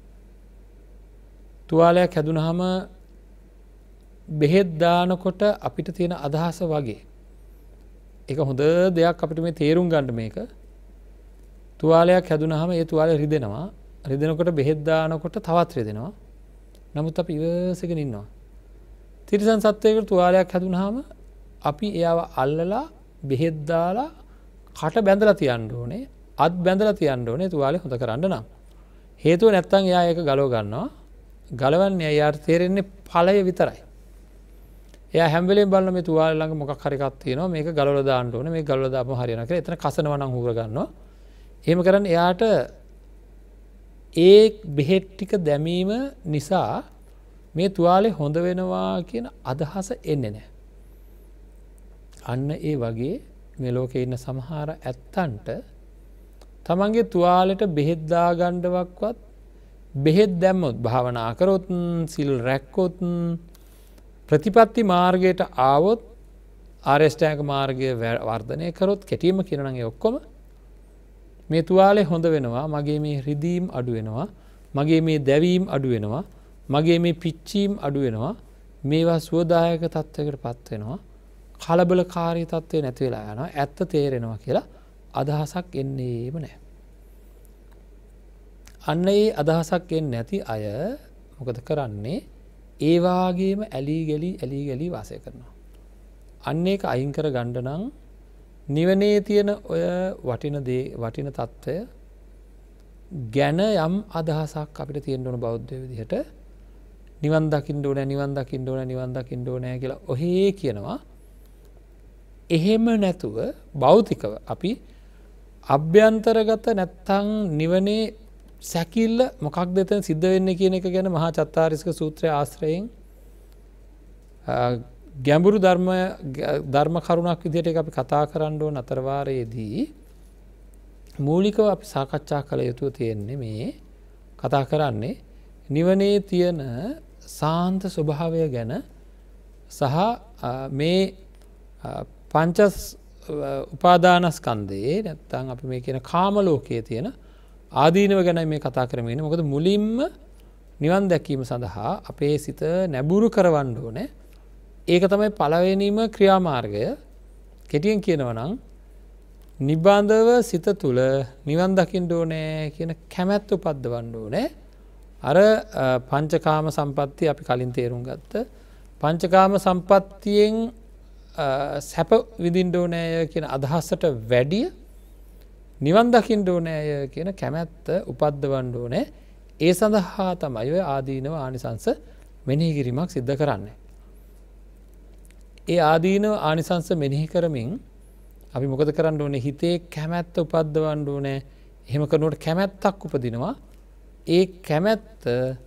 තුවාලයක් හැදුනහම බෙහෙත් දානකොට අපිට තියෙන අදහස වගේ ඒක හොඳ දෙයක් අපිට මේ තේරුම් ගන්න මේක. තුවාලයක් හැදුනහම ඒ තුවාලය රිදෙනවා. රිදෙනකොට බෙහෙත් දානකොට තවත් රිදෙනවා. නමුත් අපි ඉවසගෙන ඉන්නවා. තිරිසන් සත්වයකට තුවාලයක් හැදුනහම අපි එයාව අල්ලලා බෙහෙත් දාලා කට බැඳලා තියන්න ඕනේ. අත් බැඳලා තියන්න ඕනේ තුවාලේ හොඳ කරන්න නම්. හේතුව නැත්තම් එයා ඒක ගලව ගන්නවා. ගලවන්නේ එයාට තේරෙන්නේ ඵලය විතරයි. එයා හැම වෙලේම බලන මේ තුවාලේ ළඟ මොකක් හරි එකක් තියෙනවා. මේක ගලවලා දාන්න ඕනේ. මේක ගලවලා දාපුවම හරියනවා කියලා. එතන කසනවා නම් හුර ගන්නවා. එහෙම කරන්නේ එයාට ඒ බෙහෙත් ටික දැමීම නිසා මේ තුවාලේ හොඳ වෙනවා කියන අදහස එන්නේ නැහැ. අන්න ඒ වගේ මේ ලෝකේ ඉන්න සමහර ඇත්තන්ට තමන්ගේ තුවාලෙට බෙහෙත් දාගන්නවක්වත් බෙහෙත් දැම්මොත් භාවනා කරොත් සිල් රැක්කොත් ප්‍රතිපත්ති මාර්ගයට ආවොත් ආරෂ්ඨාංග මාර්ගය වර්ධනය කරොත් කෙටිම කියනවා නම් ඒ ඔක්කොම මේ තුවාලේ හොඳ වෙනවා. මගේ මේ රිදීම් අඩු වෙනවා. මගේ මේ දැවීම් අඩු වෙනවා. මගේ මේ පිච්චීම් අඩු වෙනවා. මේවා සුවදායක තත්වයකට පත් වෙනවා. කලබලකාරී තත්ත්වය නැති වෙලා යනවා. ඇත්ත තේරෙනවා කියලා අදහසක් එන්නේම නැහැ. අන්න ඒ අදහසක් එන්නේ නැති අය මොකද කරන්නේ? ඒ වාගේම ඇලී ගලි ඇලී ගලි වාසය කරනවා. අන්න ඒක අයින් කර ගන්න නම් නිවනේ තියෙන ඔය වටින දේ වටින తত্ত্বය ගැන යම් අදහසක් අපිට තියෙන්න ඕන බෞද්ධ විදිහට නිවන් දකින්න ඕනේ නිවන් දකින්න ඕනේ නිවන් දකින්න ඕනේ කියලා ඔහේ කියනවා. එහෙම නැතුව භෞතිකව අපි අභ්‍යන්තරගත නැත්තම් නිවනේ සැකිල්ල මොකක්ද එතන සිද්ධ වෙන්නේ කියන එක ගැන මහා චත්තාරිස්ක සූත්‍රය ආශ්‍රයෙන් ගැඹුරු ධර්ම ධර්ම කරුණක් විදිහට ඒක අපි කතා කරන්න ඕන අතරවාරයේදී මූලිකව අපි සාකච්ඡා කළ යුතු තියෙන්නේ මේ කතා කරන්නේ නිවනේ තියෙන සාන්ත ස්වභාවය ගැන සහ මේ පංච උපාදානස්කන්ධයේ නැත්තම් අපි මේ කියන කාම ලෝකයේ තියෙන ආදීනව ගැන මේ කතා කරමින් ඉන්නේ. මොකද මුලින්ම නිවන් දැකීම සඳහා අපේ සිත නැඹුරු කරවන්න ඕනේ. ඒක තමයි පළවෙනිම ක්‍රියාමාර්ගය. කෙටියෙන් කියනවා නම් නිබඳව සිත තුළ නිවන් දකින්න ඕනේ කියන කැමැත්ත උපද්දවන්න ඕනේ. අර පංචකාම සම්පatti අපි කලින් තේරුම් ගත්ත පංචකාම සම්පත්තියෙන් සැප විඳින්න ඕනෑ කියන අදහසට වැඩිය නිවන් දකින්න ඕනෑ කියන කැමැත්ත උපද්දවන්න ඕනේ. ඒ සඳහා තමයි ඔය ආදීනව ආනිසංස මෙනෙහි කිරීමක් සිද්ධ කරන්නේ. ඒ ආදීනව ආනිසංස මෙනෙහි කරමින් අපි මොකද කරන්න ඕනේ? හිතේ කැමැත්ත උපද්දවන්න ඕනේ. එහෙම කරනකොට කැමැත්තක් උපදිනවා. ඒ කැමැත්ත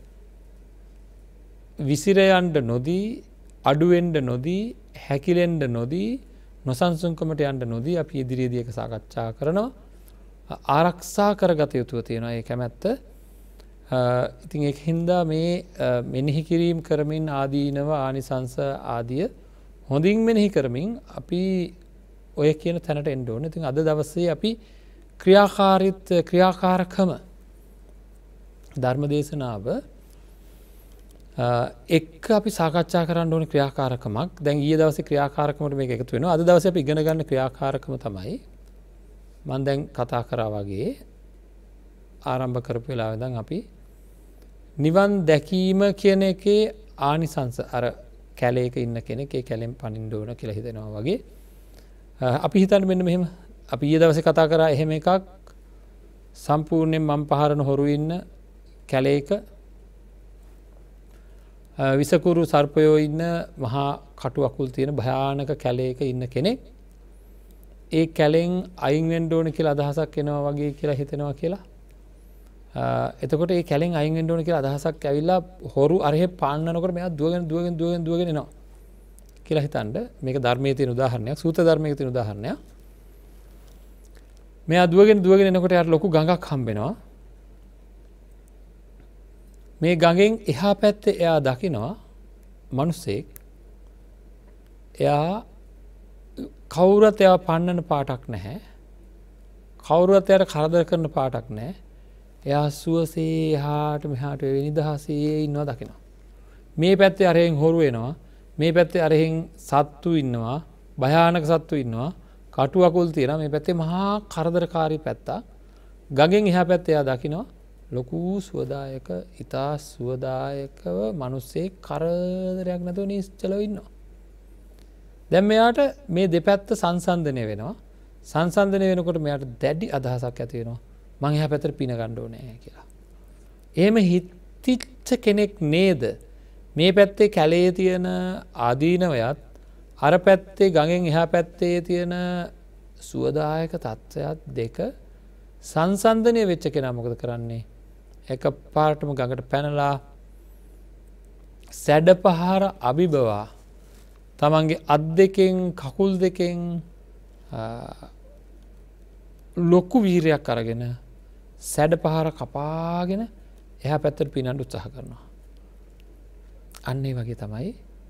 විසිර යන්න නොදී, අඩු වෙන්න නොදී, හැකිලෙන්න නොදී, නොසන්සුන්කමට යන්න නොදී අපි ඉදිරියේදී ඒක සාකච්ඡා කරනවා. ආරක්ෂා කරගත යුතුව තියෙනවා මේ කැමැත්ත. ඉතින් ඒක හින්දා මේ මෙනෙහි කිරීම කරමින් ආදීනව ආනිසංස ආදිය හොඳින් මෙනෙහි කරමින් අපි ඔය කියන තැනට එන්න ඕනේ. ඉතින් අද දවසේ අපි ක්‍රියාකාරීත්ව ක්‍රියාකාරකම ධර්මදේශනාව එක්ක අපි සාකච්ඡා කරන්න ඕනේ ක්‍රියාකාරකමක්. දැන් ඊයේ දවසේ ක්‍රියාකාරකමට මේක එකතු වෙනවා. අද දවසේ අපි ඉගෙන ගන්න ක්‍රියාකාරකම තමයි මම දැන් කතා කරා වගේ ආරම්භ කරපු වෙලාවෙ ඉඳන් අපි නිවන් දැකීම කියන එකේ ආනිසංස අර කැලේක ඉන්න කෙනෙක් ඒ කැලෙන් පනින්න ඕන කියලා හිතනවා වගේ අපි හිතන්නේ මෙන්න මෙහෙම. අපි ඊයේ දවසේ කතා කරා එහෙම එකක් සම්පූර්ණයෙන් මම් පහරන හොරු ඉන්න කැලේක විසකුරු සර්පයෝ ඉන්න මහා කටු අකුල් තියෙන භයානක කැලේක ඉන්න කෙනෙක් ඒ කැලෙන් අයින් වෙන්න ඕන කියලා අදහසක් එනවා වගේ කියලා හිතෙනවා කියලා. එතකොට ඒ කැලෙන් අයින් වෙන්න ඕන කියලා අදහසක් ඇවිල්ලා හොරු අරහෙ පාන්නනකොට මෙයා දුවගෙන දුවගෙන දුවගෙන දුවගෙන එනවා කියලා හිතන්න. මේක ධර්මයේ තියෙන උදාහරණයක්, සූත්‍ර ධර්මයේ තියෙන උදාහරණයක්. මෙයා දුවගෙන දුවගෙන එනකොට යාට ලොකු ගඟක් හම්බ වෙනවා. මේ ගඟෙන් එහා පැත්තේ එයා දකිනවා මිනිසෙක්. එයා කවුරුත් එයා පන්නන පාටක් නැහැ. කවුරුත් එයාට කරදර කරන පාටක් නැහැ. එයා සුවසේ එහාට මෙහාට නිදහසේ ඉන්නවා දකිනවා. මේ පැත්තේ අරහෙන් හොරු එනවා. මේ පැත්තේ අරහෙන් සත්තු ඉන්නවා. භයානක සත්තු ඉන්නවා. කටු අකුල් තියෙනවා. මේ පැත්තේ මහා කරදරකාරී පැත්තක්. ගඟෙන් එහා පැත්තේ එයා දකිනවා ලොකු සුවදායක, ඊතා සුවදායකව මිනිස්සේ කරදරයක් නැතුව නිශ්චලව ඉන්නවා. දැන් මෙයාට මේ දෙපැත්ත සංසන්දනය වෙනවා. සංසන්දනය වෙනකොට මෙයාට දැඩි අදහසක් ඇති වෙනවා. මං එහා පැත්තට පින ගන්න ඕනේ කියලා. එහෙම හිතිච්ච කෙනෙක් නේද මේ පැත්තේ කැලේ තියෙන ආදීනවයත් අර පැත්තේ ගඟෙන් එහා පැත්තේ තියෙන සුවදායක තත්ත්වයක් දෙක සංසන්දනය වෙච්ච කෙනා මොකද කරන්නේ? එක පාරටම ගඟට පැනලා සැඩ පහර අභිබවා තමන්ගේ අත් දෙකෙන් කකුල් දෙකෙන් ලොකු වීරයක් අරගෙන සැඩ පහර කපාගෙන එහා පැත්තට පිනන්න උත්සාහ කරනවා. අන්න ඒ වගේ තමයි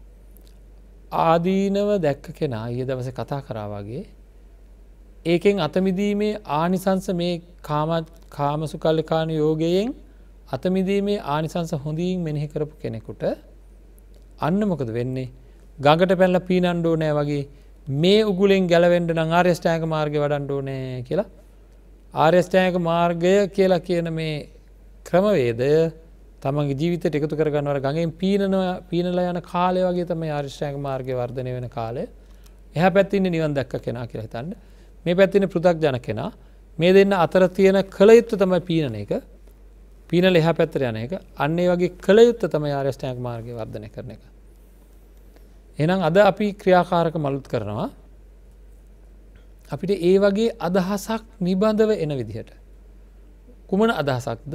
ආදීනව දැක්ක කෙනා ඊයේ දවසේ කතා කරා වගේ ඒකෙන් අතමිදීමේ ආනිසංස මේ කාම කාමසුකල්ලිකාන යෝගයෙන් අතමිදීමේ ආනිසංස හොඳින් මෙනෙහි කරපු කෙනෙකුට අන්න මොකද වෙන්නේ? ගඟට පැනලා පීනන්න ඕනේ වගේ මේ උගුලෙන් ගැලවෙන්න නම් ආර්ය අෂ්ටාංග මාර්ගය වඩන්න ඕනේ කියලා ආර්ය අෂ්ටාංග මාර්ගය කියලා කියන මේ ක්‍රමවේදය තමන්ගේ ජීවිතයට එකතු කර ගන්නවා. ගඟෙන් පීනනවා පීනලා යන කාලය වගේ තමයි ආර්ය අෂ්ටාංග මාර්ගය වර්ධනය වෙන කාලය. එහා පැත්තේ ඉන්නේ නිවන් දැක්ක කෙනා කියලා හිතන්න. මේ පැත්තේ ඉන්නේ පෘථග්ජන කෙනා. මේ දෙන්න අතර තියෙන කල යුත්තේ තමයි පීනන එක. පීනල එහා පැත්තට යන එක. අන්න ඒ වගේ කල යුත්තේ තමයි ආර්ය අෂ්ටාංග මාර්ගය වර්ධනය කරන එක. එහෙනම් අද අපි ක්‍රියාකාරක මලුත් කරනවා. අපිට ඒ වගේ අදහසක් නිබඳව එන විදිහට. කුමන අදහසක්ද?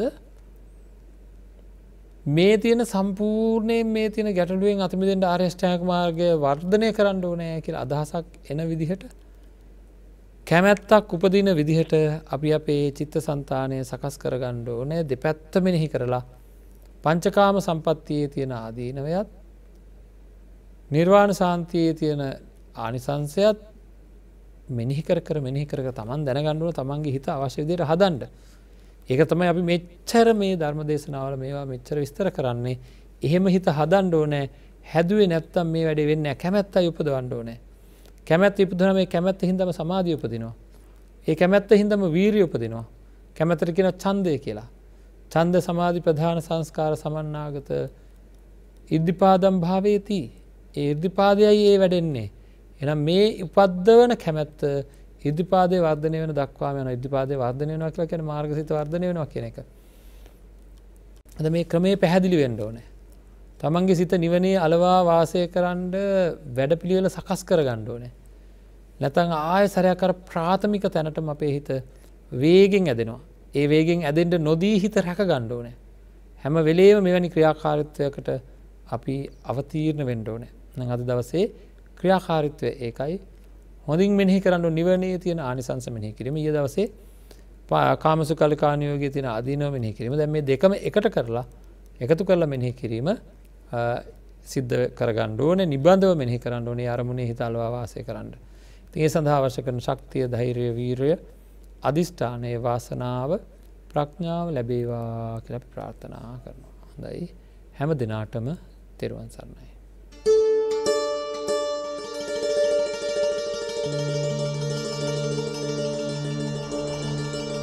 මේ තියෙන සම්පූර්ණයෙන් මේ තියෙන ගැටලුවෙන් අත මිදෙන්න ආර්ය අෂ්ටාංග මාර්ගය වර්ධනය කරන්න ඕනේ කියලා අදහසක් එන විදිහට කැමැත්තක් උපදින විදිහට අපි අපේ චිත්තසංතානය සකස් කරගන්න ඕනේ. දෙපැත්ත මෙනෙහි කරලා පංචකාම සම්පත්තියේ තියෙන ආදීනවයත් නිර්වාණ සාන්තියේ තියෙන ආනිසංසයත් මෙනෙහි කර කර මෙනෙහි කර කර තමන් දැනගන්න ඕන තමන්ගේ හිත අවශ්‍ය විදිහට හදන්න. ඒක තමයි අපි මෙච්චර මේ ධර්ම දේශනාවල මේවා මෙච්චර විස්තර කරන්නේ. එහෙම හිත හදන්න ඕනේ. හැදුවේ නැත්තම් මේ වැඩේ වෙන්නේ නැහැ. කැමැත්තයි උපදවන්න ඕනේ. කැමැත්ත ඉපදුනා මේ කැමැත්ත හින්දාම සමාධිය උපදිනවා. ඒ කැමැත්ත හින්දාම වීරිය උපදිනවා. කැමැත්තට කියන ඡන්දය කියලා. ඡන්ද සමාධි ප්‍රධාන සංස්කාර සමන්නාගත ඉද්ධිපාදම් භාවේති. ඒ ඉර්ධිපාදයයි ඒ වැඩෙන්නේ. එහෙනම් මේ උපද්දවන කැමැත්ත ඉර්ධිපාදයේ වර්ධනය වෙන දක්වාම යනවා. ඉර්ධිපාදයේ වර්ධනය වෙනවා කියලා කියන්නේ මාර්ගසිත වර්ධනය වෙනවා කියන එක. අද මේ ක්‍රමයේ පැහැදිලි වෙන්න ඕනේ. තමන්ගේ සිත නිවනේ අලවා වාසය කරන්න වැඩපිළිවෙල සකස් කරගන්න ඕනේ. නැත්නම් ආයෙ සැරයක් අර ප්‍රාථමික තැනටම අපේ හිත වේගෙන් ඇදෙනවා. ඒ වේගෙන් ඇදෙන්න නොදී හිත රැක ගන්න ඕනේ. හැම වෙලේම මෙවැනි ක්‍රියාකාරීත්වයකට අපි අවතීර්ණ වෙන්න ඕනේ. එහෙනම් අද දවසේ ක්‍රියාකාරීත්වය ඒකයි. හොඳින් මෙනෙහි කරන්න නිවනේ තියෙන ආනිසංස මෙනෙහි කිරීම. ඊයේ දවසේ කාමසුකල්ලිකානුයෝගයේ තියෙන අදීනව මෙනෙහි කිරීම. දැන් මේ දෙකම එකට කරලා එකතු කරලා මෙනෙහි කිරීම සිද්ධ කරගන්න ඕනේ. නිබඳව මෙනෙහි කරන්න ඕනේ. අරමුණේ හිත අලවා වාසය කරන්න. ඉතින් ඒ සඳහා අවශ්‍ය කරන ශක්තිය, ධෛර්යය, වීරය, අදිෂ්ඨානයේ වාසනාව, ප්‍රඥාව ලැබේවා කියලා අපි ප්‍රාර්ථනා කරනවා. හොඳයි. හැම දිනාටම තෙරුවන් සරණයි.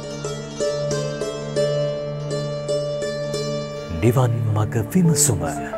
නිවන් මඟ විමසුම